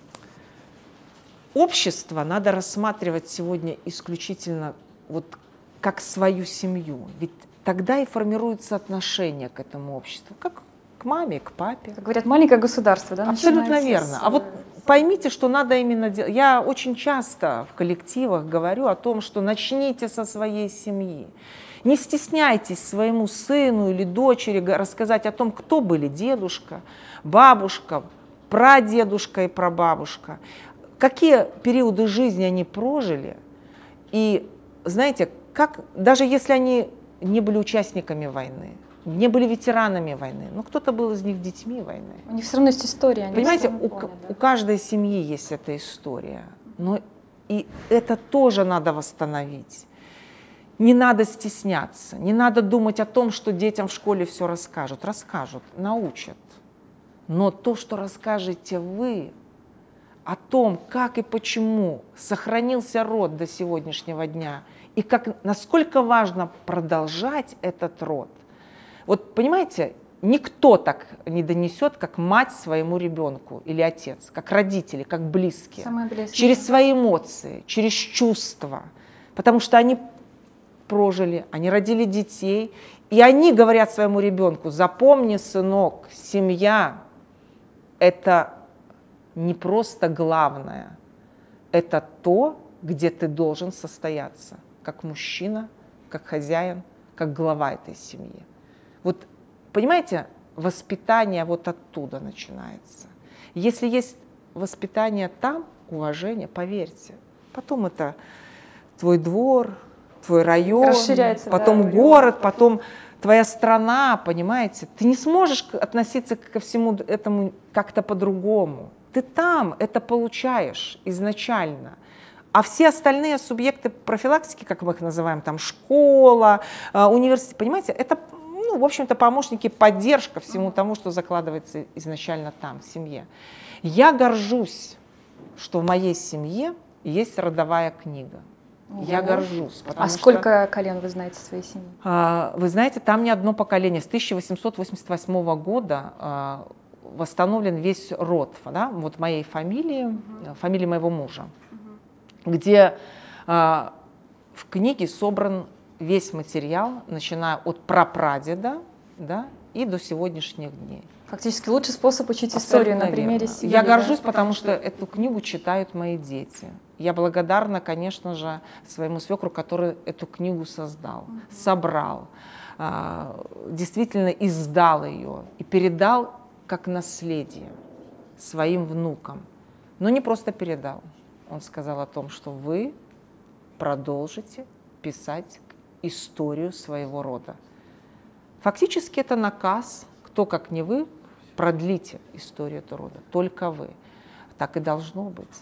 общество надо рассматривать сегодня исключительно вот как свою семью. Ведь тогда и формируется отношение к этому обществу, как к маме, к папе. Как говорят, маленькое государство, да? Абсолютно верно. С... А вот поймите, что надо именно делать. Я очень часто в коллективах говорю о том, что начните со своей семьи. Не стесняйтесь своему сыну или дочери рассказать о том, кто были дедушка, бабушка, прадедушка и прабабушка, какие периоды жизни они прожили. И знаете, как, даже если они не были участниками войны, не были ветеранами войны, но кто-то был из них детьми войны. У них все равно есть история. Они Понимаете, у, помнят, да? у каждой семьи есть эта история, но и это тоже надо восстановить. Не надо стесняться, не надо думать о том, что детям в школе все расскажут. Расскажут, научат. Но то, что расскажете вы о том, как и почему сохранился род до сегодняшнего дня, и как, насколько важно продолжать этот род. Вот понимаете, никто так не донесет, как мать своему ребенку или отец, как родители, как близкие. Самые близкие. Через свои эмоции, через чувства. Потому что они прожили, они родили детей, и они говорят своему ребенку: запомни, сынок, семья – это не просто главное, это то, где ты должен состояться, как мужчина, как хозяин, как глава этой семьи. Вот, понимаете, воспитание вот оттуда начинается. Если есть воспитание там, уважение, поверьте, потом это твой двор, твой район, потом да, город, потом твоя страна, понимаете. Ты не сможешь относиться ко всему этому как-то по-другому. Ты там это получаешь изначально. А все остальные субъекты профилактики, как мы их называем, там школа, университет, понимаете, это, ну, в общем-то, помощники, поддержка всему тому, что закладывается изначально там, в семье. Я горжусь, что в моей семье есть родовая книга. Я горжусь. А сколько что, колен вы знаете своей семьи? А, вы знаете, там не одно поколение. С тысяча восемьсот восемьдесят восьмого года а, восстановлен весь род, да, вот моей фамилии, угу. фамилии моего мужа, угу. где а, в книге собран весь материал, начиная от прапрадеда, да, и до сегодняшних дней. Фактически лучший способ учить историю на примере семьи. Я горжусь, да? потому что эту книгу читают мои дети. Я благодарна, конечно же, своему свекру, который эту книгу создал, угу. собрал, действительно издал ее и передал как наследие своим внукам. Но не просто передал. Он сказал о том, что вы продолжите писать историю своего рода. Фактически это наказ, кто как не вы, продлите историю этого рода, только вы. Так и должно быть.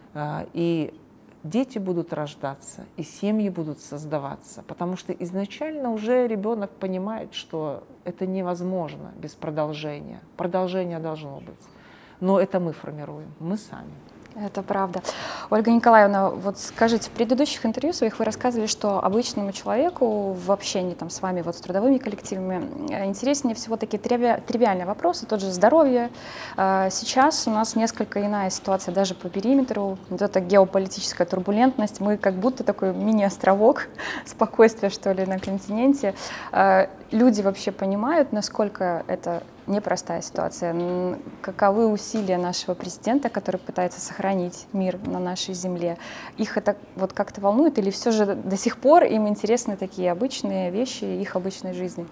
И дети будут рождаться, и семьи будут создаваться, потому что изначально уже ребенок понимает, что это невозможно без продолжения. Продолжение должно быть. Но это мы формируем, мы сами. Это правда. Ольга Николаевна, вот скажите, в предыдущих интервью своих вы рассказывали, что обычному человеку в общении там, с вами, вот, с трудовыми коллективами, интереснее всего такие триви- тривиальные вопросы, тот же здоровье. Сейчас у нас несколько иная ситуация даже по периметру, вот эта геополитическая турбулентность, мы как будто такой мини-островок спокойствия, что ли, на континенте. Люди вообще понимают, насколько это непростая ситуация, каковы усилия нашего президента, который пытается сохранить мир на нашей земле. Их это вот как-то волнует или все же до сих пор им интересны такие обычные вещи их обычной жизни?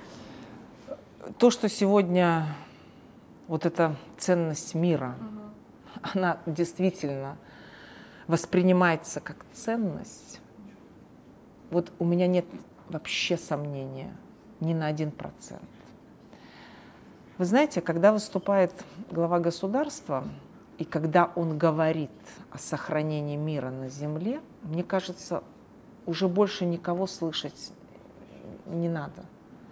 То, что сегодня вот эта ценность мира, угу. она действительно воспринимается как ценность, вот у меня нет вообще сомнения ни на один процент. Вы знаете, когда выступает глава государства, и когда он говорит о сохранении мира на земле, мне кажется, уже больше никого слышать не надо.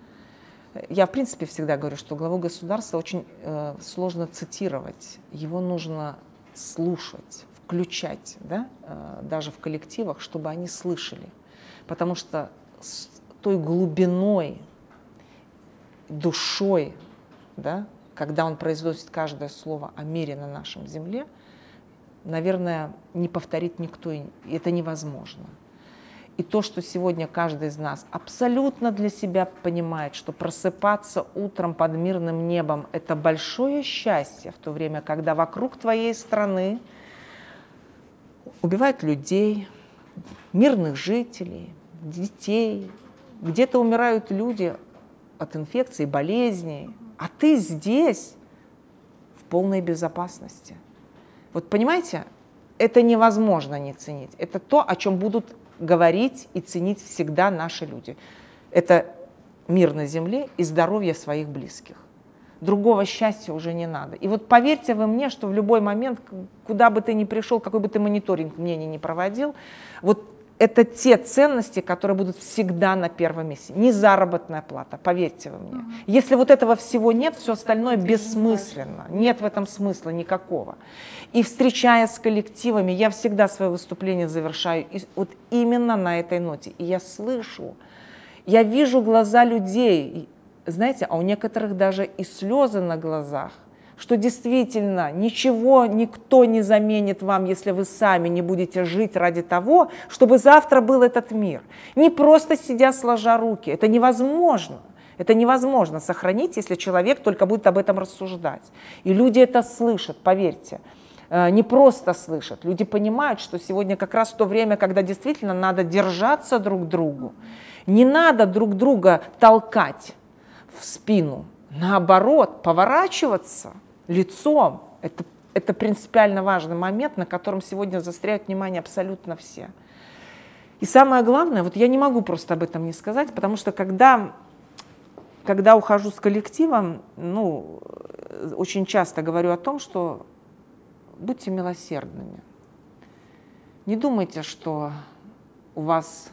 Я, в принципе, всегда говорю, что главу государства очень э, сложно цитировать. Его нужно слушать, включать, да, э, даже в коллективах, чтобы они слышали. Потому что с той глубиной, душой, да, когда он произносит каждое слово о мире на нашем земле, наверное, не повторит никто, и это невозможно. И то, что сегодня каждый из нас абсолютно для себя понимает, что просыпаться утром под мирным небом – это большое счастье, в то время, когда вокруг твоей страны убивают людей, мирных жителей, детей, где-то умирают люди от инфекций, болезней, а ты здесь в полной безопасности. Вот понимаете, это невозможно не ценить. Это то, о чем будут говорить и ценить всегда наши люди. Это мир на земле и здоровье своих близких. Другого счастья уже не надо. И вот поверьте вы мне, что в любой момент, куда бы ты ни пришел, какой бы ты мониторинг мнений ни проводил, вот это те ценности, которые будут всегда на первом месте. Не заработная плата, поверьте вы мне. Mm-hmm. Если вот этого всего нет, все остальное бессмысленно. Нет в этом смысла никакого. И встречаясь с коллективами, я всегда свое выступление завершаю вот именно на этой ноте. И я слышу, я вижу глаза людей, знаете, а у некоторых даже и слезы на глазах, что действительно ничего никто не заменит вам, если вы сами не будете жить ради того, чтобы завтра был этот мир. Не просто сидя сложа руки, это невозможно. Это невозможно сохранить, если человек только будет об этом рассуждать. И люди это слышат, поверьте. Не просто слышат, люди понимают, что сегодня как раз то время, когда действительно надо держаться друг к другу. Не надо друг друга толкать в спину. Наоборот, поворачиваться лицом. Это, это принципиально важный момент, на котором сегодня заостряют внимание абсолютно все. И самое главное, вот я не могу просто об этом не сказать, потому что когда, когда ухожу с коллективом, ну, очень часто говорю о том, что будьте милосердными. Не думайте, что у вас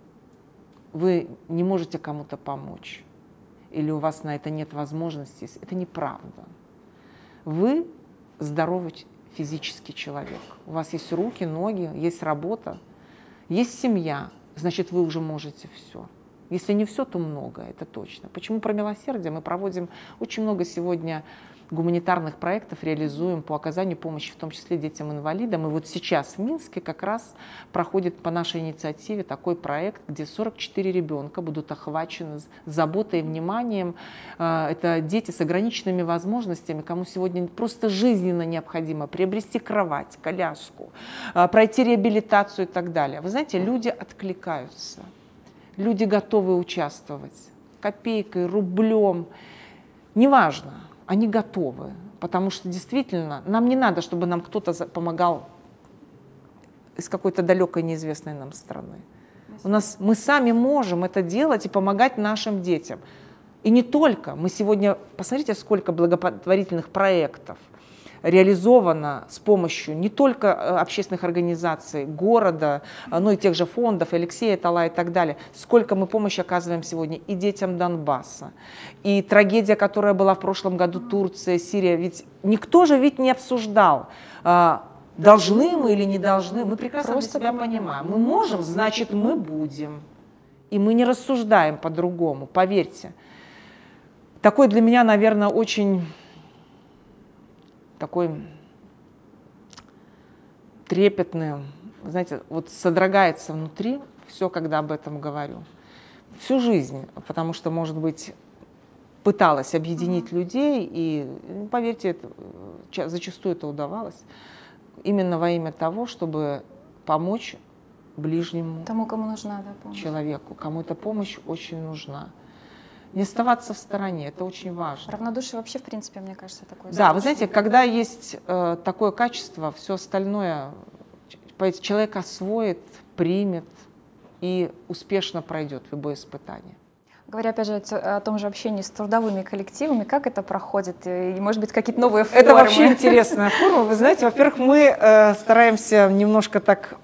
вы не можете кому-то помочь, или у вас на это нет возможности. Это неправда. Вы здоровый физический человек. У вас есть руки, ноги, есть работа, есть семья. Значит, вы уже можете все. Если не все, то много, это точно. Почему про милосердие? Мы проводим очень много сегодня гуманитарных проектов, реализуем по оказанию помощи, в том числе детям-инвалидам. И вот сейчас в Минске как раз проходит по нашей инициативе такой проект, где сорок четыре ребенка будут охвачены заботой и вниманием. Это дети с ограниченными возможностями, кому сегодня просто жизненно необходимо приобрести кровать, коляску, пройти реабилитацию и так далее. Вы знаете, люди откликаются, люди готовы участвовать копейкой, рублем, неважно. Они готовы, потому что действительно нам не надо, чтобы нам кто-то помогал из какой-то далекой неизвестной нам страны. У нас, мы сами можем это делать и помогать нашим детям. И не только. Мы сегодня, посмотрите, сколько благотворительных проектов реализовано с помощью не только общественных организаций города, но и тех же фондов, Алексея Тала и так далее. Сколько мы помощи оказываем сегодня и детям Донбасса. И трагедия, которая была в прошлом году, Турция, Сирия. Ведь никто же ведь не обсуждал, должны мы или не должны. Мы прекрасно Просто для себя понимаем. Мы можем, значит, мы будем. И мы не рассуждаем по-другому, поверьте. Такой для меня, наверное, очень... такой трепетный, знаете, вот содрогается внутри все, когда об этом говорю. Всю жизнь, потому что, может быть, пыталась объединить mm-hmm. людей, и, поверьте, это, зачастую это удавалось, именно во имя того, чтобы помочь ближнему тому, кому нужна, да, помощь. Человеку, кому эта помощь очень нужна. Не оставаться в стороне, это очень важно. Равнодушие вообще, в принципе, мне кажется, такое. Да, вы знаете, когда есть э, такое качество, все остальное человек освоит, примет и успешно пройдет любое испытание. Говоря, опять же, о том же общении с трудовыми коллективами, как это проходит? И, может быть, какие-то новые формы? Это вообще интересная форма. Вы знаете, во-первых, мы э, стараемся немножко так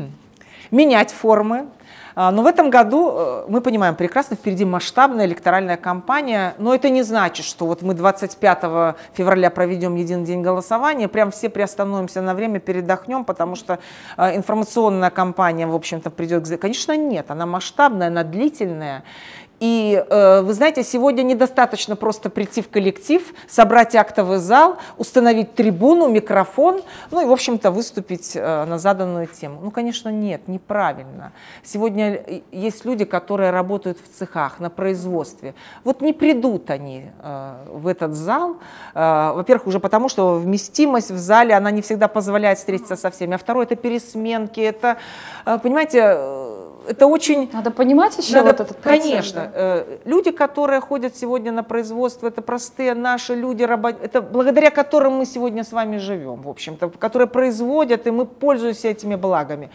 менять формы. Но в этом году, мы понимаем прекрасно, впереди масштабная электоральная кампания, но это не значит, что вот мы двадцать пятого февраля проведем единый день голосования, прям все приостановимся на время, передохнем, потому что информационная кампания, в общем-то, придет к... Конечно, нет, она масштабная, она длительная. И э, вы знаете, сегодня недостаточно просто прийти в коллектив, собрать актовый зал, установить трибуну, микрофон, ну и, в общем-то, выступить э, на заданную тему. Ну, конечно, нет, неправильно. Сегодня есть люди, которые работают в цехах, на производстве. Вот не придут они э, в этот зал, э, во-первых, уже потому, что вместимость в зале, она не всегда позволяет встретиться со всеми. А второе, это пересменки, это, э, понимаете... Это очень... Надо понимать еще Надо, вот этот процесс. Конечно. Да? Люди, которые ходят сегодня на производство, это простые наши люди, это благодаря которым мы сегодня с вами живем, в общем-то, которые производят, и мы пользуемся этими благами.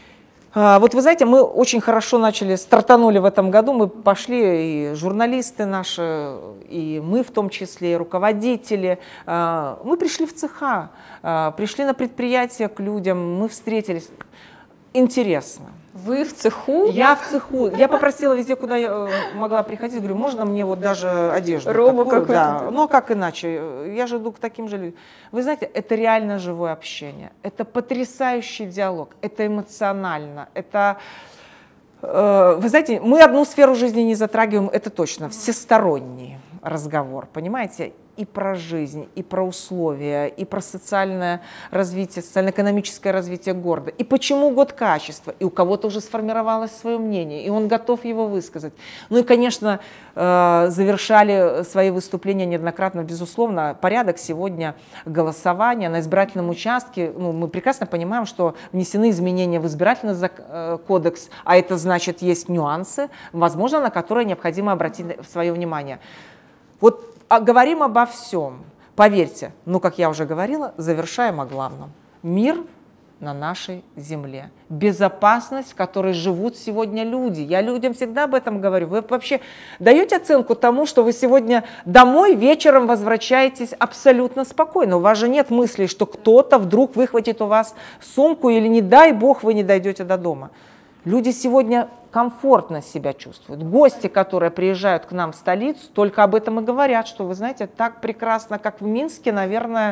Вот вы знаете, мы очень хорошо начали, стартанули в этом году, мы пошли, и журналисты наши, и мы в том числе, и руководители, мы пришли в цеха, пришли на предприятия к людям, мы встретились. Интересно. Вы в цеху? Я в цеху. Я попросила везде, куда я могла приходить, говорю, можно мне вот даже одежду Робу такую? какую-то? Да. Ну, как иначе? Я же иду к таким же людям. Вы знаете, это реально живое общение. Это потрясающий диалог. Это эмоционально. Это... Вы знаете, мы одну сферу жизни не затрагиваем, это точно. Всесторонний разговор, понимаете? и про жизнь, и про условия, и про социальное развитие, социально-экономическое развитие города. И почему год качества? И у кого-то уже сформировалось свое мнение, и он готов его высказать. Ну и, конечно, завершали свои выступления неоднократно, безусловно, порядок сегодня голосования на избирательном участке. Ну, мы прекрасно понимаем, что внесены изменения в избирательный кодекс, а это значит, есть нюансы, возможно, на которые необходимо обратить свое внимание. Вот а говорим обо всем. Поверьте, ну, как я уже говорила, завершаем о главном. Мир на нашей земле. Безопасность, в которой живут сегодня люди. Я людям всегда об этом говорю. Вы вообще даете оценку тому, что вы сегодня домой вечером возвращаетесь абсолютно спокойно? У вас же нет мыслей, что кто-то вдруг выхватит у вас сумку или, не дай бог, вы не дойдете до дома. Люди сегодня комфортно себя чувствуют. Гости, которые приезжают к нам в столицу, только об этом и говорят, что, вы знаете, так прекрасно, как в Минске, наверное,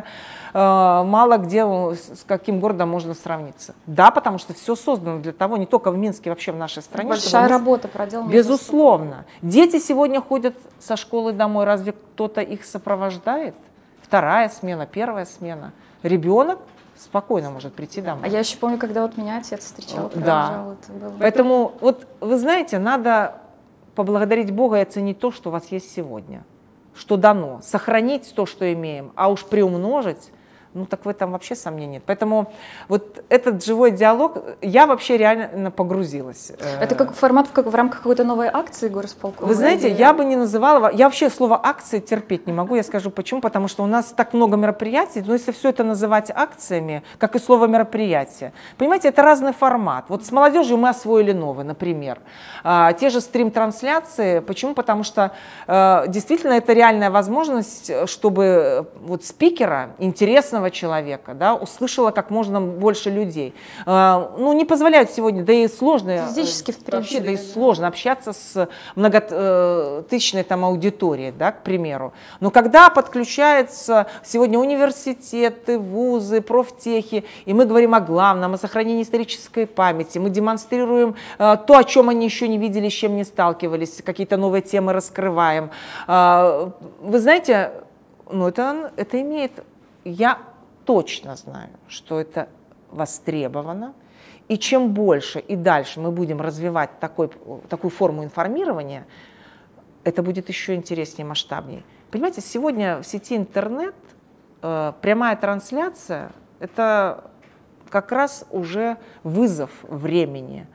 мало где с каким городом можно сравниться. Да, потому что все создано для того, не только в Минске, вообще в нашей стране. Большая работа проделана. Безусловно. Дети сегодня ходят со школы домой. Разве кто-то их сопровождает? Вторая смена, первая смена. Ребенок спокойно может прийти домой. А я еще помню, когда вот меня отец встречал, да. Это было... Поэтому, вот вы знаете, надо поблагодарить Бога и оценить то, что у вас есть сегодня, что дано, сохранить то, что имеем, а уж приумножить, ну так в этом вообще сомнений нет. Поэтому вот этот живой диалог, я вообще реально погрузилась. Это как формат как в рамках какой-то новой акции горосполкома? Вы знаете, я бы не называла, я вообще слово акции терпеть не могу, я скажу почему, потому что у нас так много мероприятий, но если все это называть акциями, как и слово мероприятие, понимаете, это разный формат. Вот с молодежью мы освоили новый, например. А, те же стрим-трансляции, почему? Потому что а, действительно это реальная возможность, чтобы вот спикера, интересного человека, да, услышала как можно больше людей. А, ну, не позволяют сегодня, да и сложно, физически, в принципе, вообще, да и сложно общаться с многотысячной там аудиторией, да, к примеру. Но когда подключаются сегодня университеты, вузы, профтехи, и мы говорим о главном, о сохранении исторической памяти, мы демонстрируем а, то, о чем они еще не видели, с чем не сталкивались, какие-то новые темы раскрываем. А, вы знаете, ну, это, это имеет... Я точно знаю, что это востребовано, и чем больше и дальше мы будем развивать такой, такую форму информирования, это будет еще интереснее, масштабнее. Понимаете, сегодня в сети интернет э, прямая трансляция – это как раз уже вызов времени.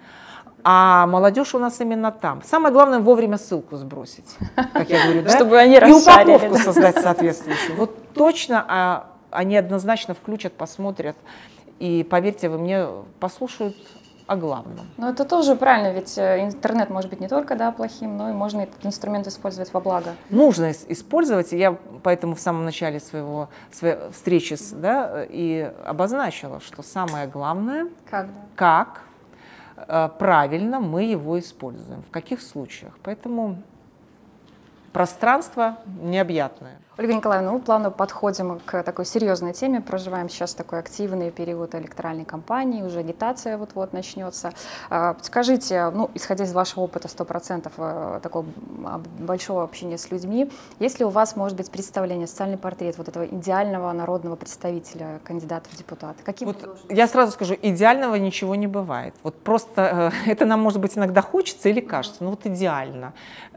А молодежь у нас именно там. Самое главное вовремя ссылку сбросить, как я говорю, да? Чтобы они расшарили. И упаковку создать соответствующую. Вот точно а, они однозначно включат, посмотрят. И, поверьте вы мне, послушают о главном. Но это тоже правильно, ведь интернет может быть не только, да, плохим, но и можно этот инструмент использовать во благо. Нужно использовать. Я поэтому в самом начале своего, своей встречи да, и обозначила, что самое главное, как, да? как правильно мы его используем, в каких случаях. Поэтому пространство необъятное. Ольга Николаевна, мы плавно подходим к такой серьезной теме. Проживаем сейчас такой активный период электоральной кампании, уже агитация вот-вот начнется. Скажите, ну, исходя из вашего опыта сто процентов такого большого общения с людьми, есть ли у вас, может быть, представление, социальный портрет вот этого идеального народного представителя, кандидата в депутаты? Каким вот я сразу скажу, идеального ничего не бывает. Вот просто э, это нам, может быть, иногда хочется или кажется, ну вот идеально.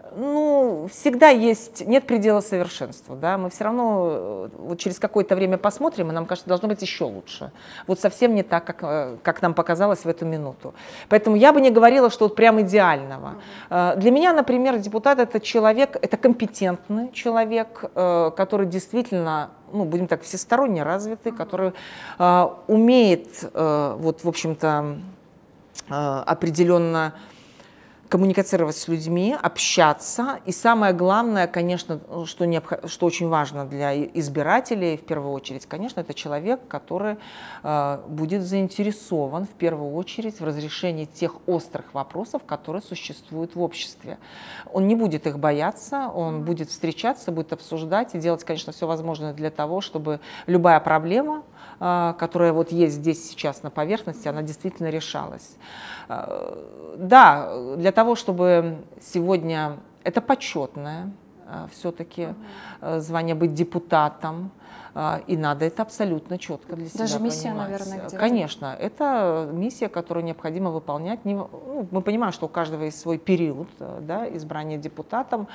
Ну, всегда есть, нет предела совершенства, да, мы все равно вот через какое-то время посмотрим, и нам кажется, должно быть еще лучше. Вот совсем не так, как, как нам показалось в эту минуту. Поэтому я бы не говорила, что вот прям идеального. Uh-huh. Для меня, например, депутат – это человек, это компетентный человек, который действительно, ну, будем так, всесторонне развитый, uh-huh. который uh, умеет, uh, вот, в общем-то, uh, определенно коммуницировать с людьми, общаться. И самое главное, конечно, что, необх... что очень важно для избирателей, в первую очередь, конечно, это человек, который э, будет заинтересован, в первую очередь, в разрешении тех острых вопросов, которые существуют в обществе. Он не будет их бояться, он будет встречаться, будет обсуждать и делать, конечно, все возможное для того, чтобы любая проблема, э, которая вот есть здесь сейчас на поверхности, она действительно решалась. Э, да, для того, чтобы сегодня это почетное все-таки uh-huh. звание быть депутатом. И надо это абсолютно четко для себя Даже миссия, понимать. Наверное, где-то. Конечно, это миссия, которую необходимо выполнять. Ну, мы понимаем, что у каждого есть свой период, да, избрания депутатом,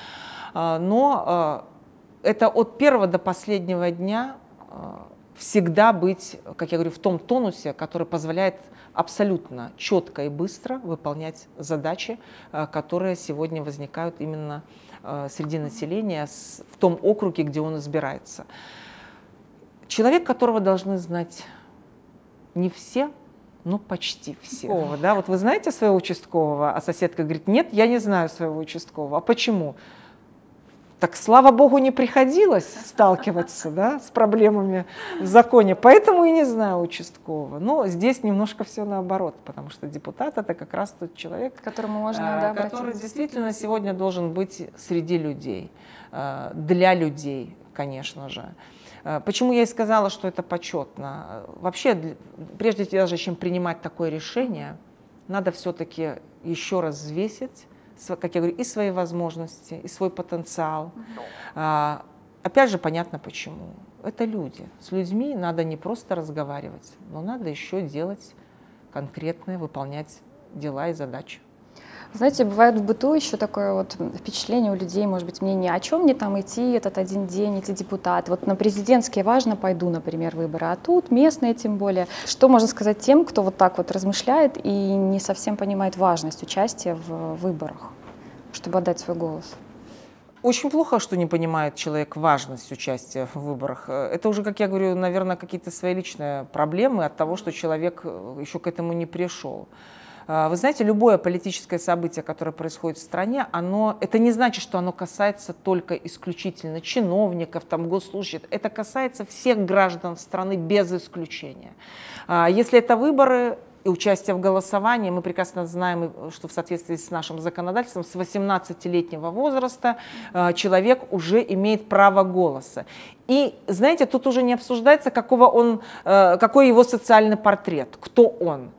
но это от первого до последнего дня всегда быть, как я говорю, в том тонусе, который позволяет абсолютно четко и быстро выполнять задачи, которые сегодня возникают именно среди населения в том округе, где он избирается. Человек, которого должны знать не все, но почти все. О, да, вот вы знаете своего участкового, а соседка говорит, нет, я не знаю своего участкового. А почему? Так, слава богу, не приходилось сталкиваться, да, с проблемами в законе, поэтому и не знаю участкового. Но здесь немножко все наоборот, потому что депутат — это как раз тот человек, к которому можно, да, который действительно сегодня должен быть среди людей, для людей, конечно же. Почему я и сказала, что это почетно? Вообще, прежде даже чем принимать такое решение, надо все-таки еще раз взвесить, как я говорю, и свои возможности, и свой потенциал. Mm-hmm. Опять же, понятно почему. Это люди. С людьми надо не просто разговаривать, но надо еще делать конкретные, выполнять дела и задачи. Знаете, бывает в быту еще такое вот впечатление у людей, может быть, мнение, о чем мне там идти этот один день, эти депутаты. Вот на президентские важно, пойду, например, выборы, а тут местные тем более. Что можно сказать тем, кто вот так вот размышляет и не совсем понимает важность участия в выборах, чтобы отдать свой голос? Очень плохо, что не понимает человек важность участия в выборах. Это уже, как я говорю, наверное, какие-то свои личные проблемы от того, что человек еще к этому не пришел. Вы знаете, любое политическое событие, которое происходит в стране, оно, это не значит, что оно касается только исключительно чиновников, там, госслужащих. Это касается всех граждан страны без исключения. Если это выборы и участие в голосовании, мы прекрасно знаем, что в соответствии с нашим законодательством с восемнадцатилетнего возраста человек уже имеет право голоса. И, знаете, тут уже не обсуждается, какого он, какой его социальный портрет, кто он.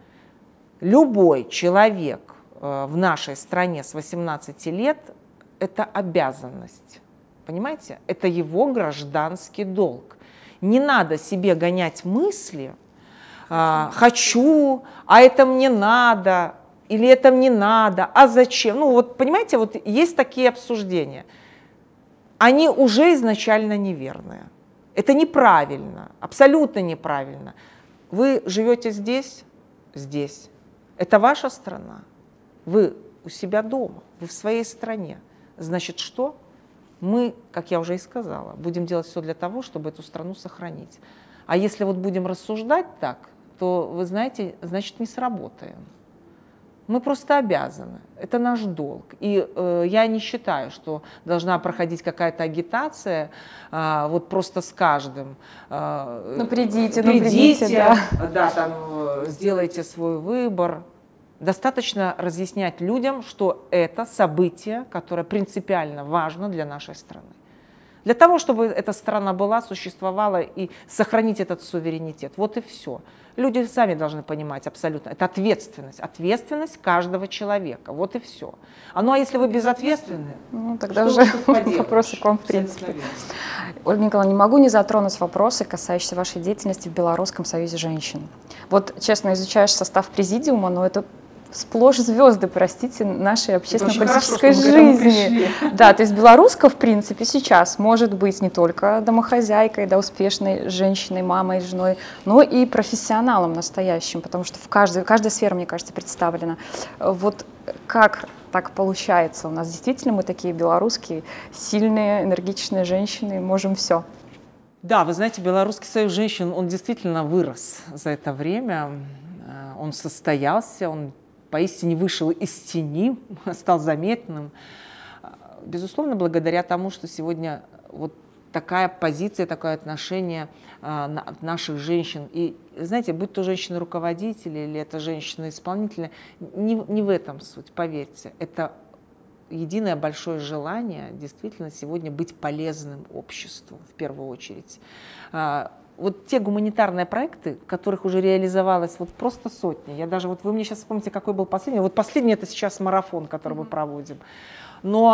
Любой человек в нашей стране с восемнадцати лет – это обязанность, понимаете? Это его гражданский долг. Не надо себе гонять мысли а, «хочу», «а это мне надо», или «это мне надо», «а зачем?». Ну вот, понимаете, вот есть такие обсуждения. Они уже изначально неверные. Это неправильно, абсолютно неправильно. Вы живете здесь, здесь. Это ваша страна, вы у себя дома, вы в своей стране. Значит, что? Мы, как я уже и сказала, будем делать все для того, чтобы эту страну сохранить. А если вот будем рассуждать так, то, вы знаете, значит, не сработаем. Мы просто обязаны, это наш долг. И э, я не считаю, что должна проходить какая-то агитация э, вот просто с каждым. Э, ну придите, придите, ну придите, да. Да, там, э, сделайте свой выбор. Достаточно разъяснять людям, что это событие, которое принципиально важно для нашей страны. Для того, чтобы эта страна была, существовала и сохранить этот суверенитет. Вот и все. Люди сами должны понимать абсолютно. Это ответственность. Ответственность каждого человека. Вот и все. А ну а если вы безответственны, ну, тогда уже вопросы к вам в принципе. Ольга Николаевна, не могу не затронуть вопросы, касающиеся вашей деятельности в Белорусском союзе женщин. Вот, честно, изучаешь состав президиума, но это сплошь звезды, простите, нашей общественно-политической жизни. Да, то есть белоруска, в принципе, сейчас может быть не только домохозяйкой, да, успешной женщиной, мамой, женой, но и профессионалом настоящим, потому что в каждой, каждая сфера, мне кажется, представлена. Вот как так получается? У нас действительно мы такие белорусские, сильные, энергичные женщины, можем все. Да, вы знаете, Белорусский союз женщин, он действительно вырос за это время, он состоялся, он поистине вышел из тени, стал заметным. Безусловно, благодаря тому, что сегодня вот такая позиция, такое отношение а, от наших женщин. И, знаете, будь то женщины-руководители или это женщины-исполнители, не, не в этом суть, поверьте. Это единое большое желание действительно сегодня быть полезным обществу, в первую очередь. А, Вот те гуманитарные проекты, которых уже реализовалось вот просто сотни. Я даже, вот вы мне сейчас вспомните, какой был последний. Вот последний — это сейчас марафон, который мы проводим. Но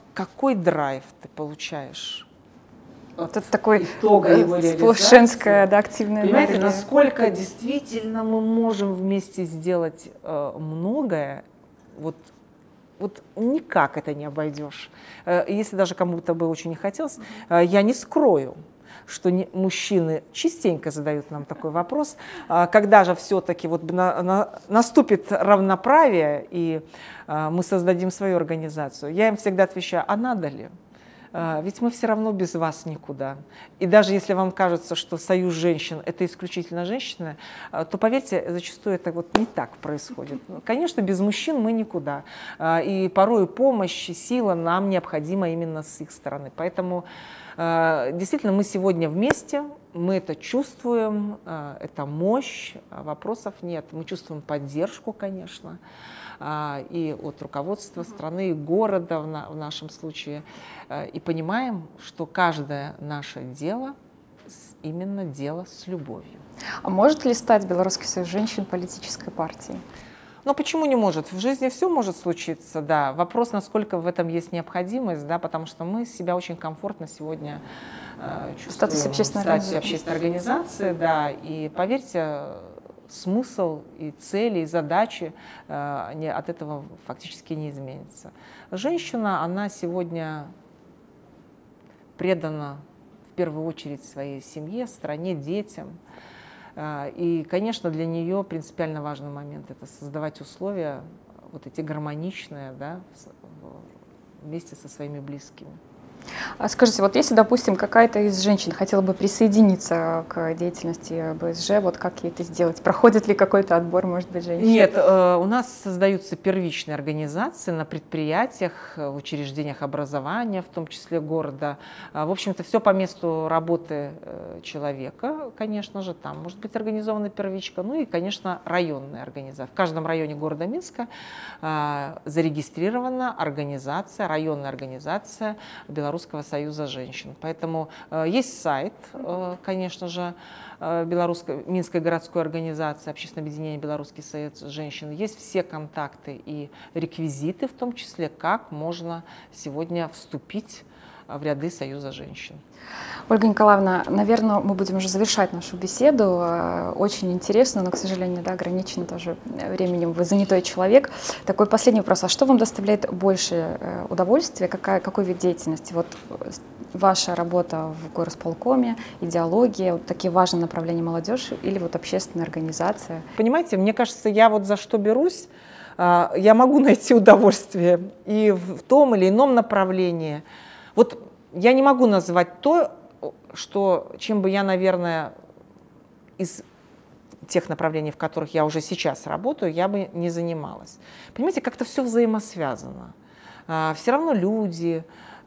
какой драйв ты получаешь. Вот это такой женская, да, активная Понимаете, энергия. насколько действительно мы можем вместе сделать э, многое, вот, вот никак это не обойдешь. Э, если даже кому-то бы очень не хотелось, э, я не скрою, что не, мужчины частенько задают нам такой вопрос, э, когда же все-таки вот на, на, наступит равноправие, и э, мы создадим свою организацию. Я им всегда отвечаю, а надо ли? Ведь мы все равно без вас никуда. И даже если вам кажется, что союз женщин – это исключительно женщины, то, поверьте, зачастую это вот не так происходит. Конечно, без мужчин мы никуда. И порой помощь, сила нам необходима именно с их стороны. Поэтому действительно мы сегодня вместе, мы это чувствуем, это мощь, вопросов нет. Мы чувствуем поддержку, конечно, и от руководства страны, и города в, на, в нашем случае, и понимаем, что каждое наше дело именно дело с любовью. А может ли стать Белорусский союз женщин политической партией? Ну почему не может? В жизни все может случиться, да. Вопрос, насколько в этом есть необходимость, да, потому что мы себя очень комфортно сегодня э, чувствуем. Статус общественной в статусе общественной организации, да. И поверьте, смысл и цели, и задачи э, они от этого фактически не изменятся. Женщина, она сегодня предана в первую очередь своей семье, стране, детям. Э, и, конечно, для нее принципиально важный момент – это создавать условия вот эти гармоничные, да, вместе со своими близкими. А скажите, вот если, допустим, какая-то из женщин хотела бы присоединиться к деятельности БСЖ, вот как ей это сделать? Проходит ли какой-то отбор, может быть, женщин? Нет, э, у нас создаются первичные организации на предприятиях, в учреждениях образования, в том числе города. В общем-то, все по месту работы человека, конечно же, там может быть организована первичка, ну и, конечно, районная организация. В каждом районе города Минска э, зарегистрирована организация, районная организация Белорусского союза женщин. Поэтому э, есть сайт, э, конечно же, э, Белорусской, Минской городской организации, общественное объединение Белорусский союз женщин. Есть все контакты и реквизиты, в том числе, как можно сегодня вступить в ряды Союза женщин. Ольга Николаевна, наверное, мы будем уже завершать нашу беседу. Очень интересно, но, к сожалению, да, ограничено тоже временем. Вы занятой человек. Такой последний вопрос. А что вам доставляет больше удовольствия? Какая, какой вид деятельности? Вот ваша работа в горосполкоме, идеология, вот такие важные направления молодежи или вот общественная организация? Понимаете, мне кажется, я вот за что берусь, я могу найти удовольствие и в том или ином направлении. Вот я не могу назвать то, что, чем бы я, наверное, из тех направлений, в которых я уже сейчас работаю, я бы не занималась. Понимаете, как-то все взаимосвязано. Все равно люди,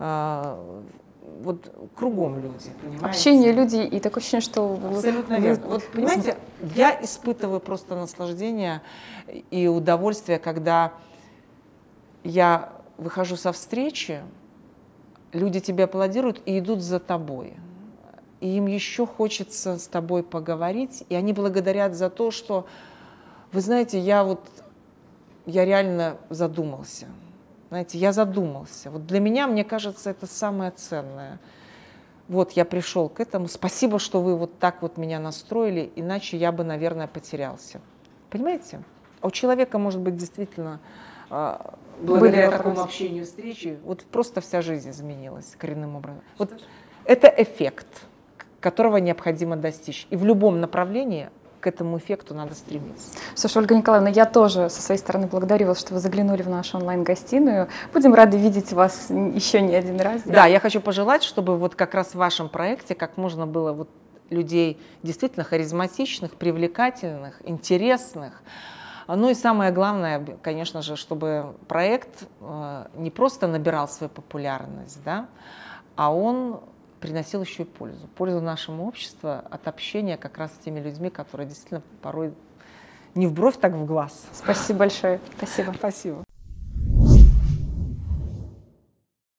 вот кругом люди. Понимаете? Общение, люди, и такое ощущение, что... Абсолютно верно. Вот, понимаете, я испытываю просто наслаждение и удовольствие, когда я выхожу со встречи, люди тебе аплодируют и идут за тобой. И им еще хочется с тобой поговорить, и они благодарят за то, что, вы знаете, я вот, я реально задумался. Знаете, я задумался. Вот для меня, мне кажется, это самое ценное. Вот я пришел к этому. Спасибо, что вы вот так вот меня настроили, иначе я бы, наверное, потерялся. Понимаете? А у человека, может быть, действительно... благодаря Были такому общению, встречи, вот просто вся жизнь изменилась коренным образом. Вот это эффект, которого необходимо достичь. И в любом направлении к этому эффекту надо стремиться. Слушай, Ольга Николаевна, я тоже со своей стороны благодарю вас, что вы заглянули в нашу онлайн-гостиную. Будем рады видеть вас еще не один раз. Да, я хочу пожелать, чтобы вот как раз в вашем проекте как можно было вот людей действительно харизматичных, привлекательных, интересных. Ну и самое главное, конечно же, чтобы проект не просто набирал свою популярность, да, а он приносил еще и пользу. Пользу нашему обществу от общения как раз с теми людьми, которые действительно порой не в бровь, так в глаз. Спасибо большое. Спасибо. Спасибо.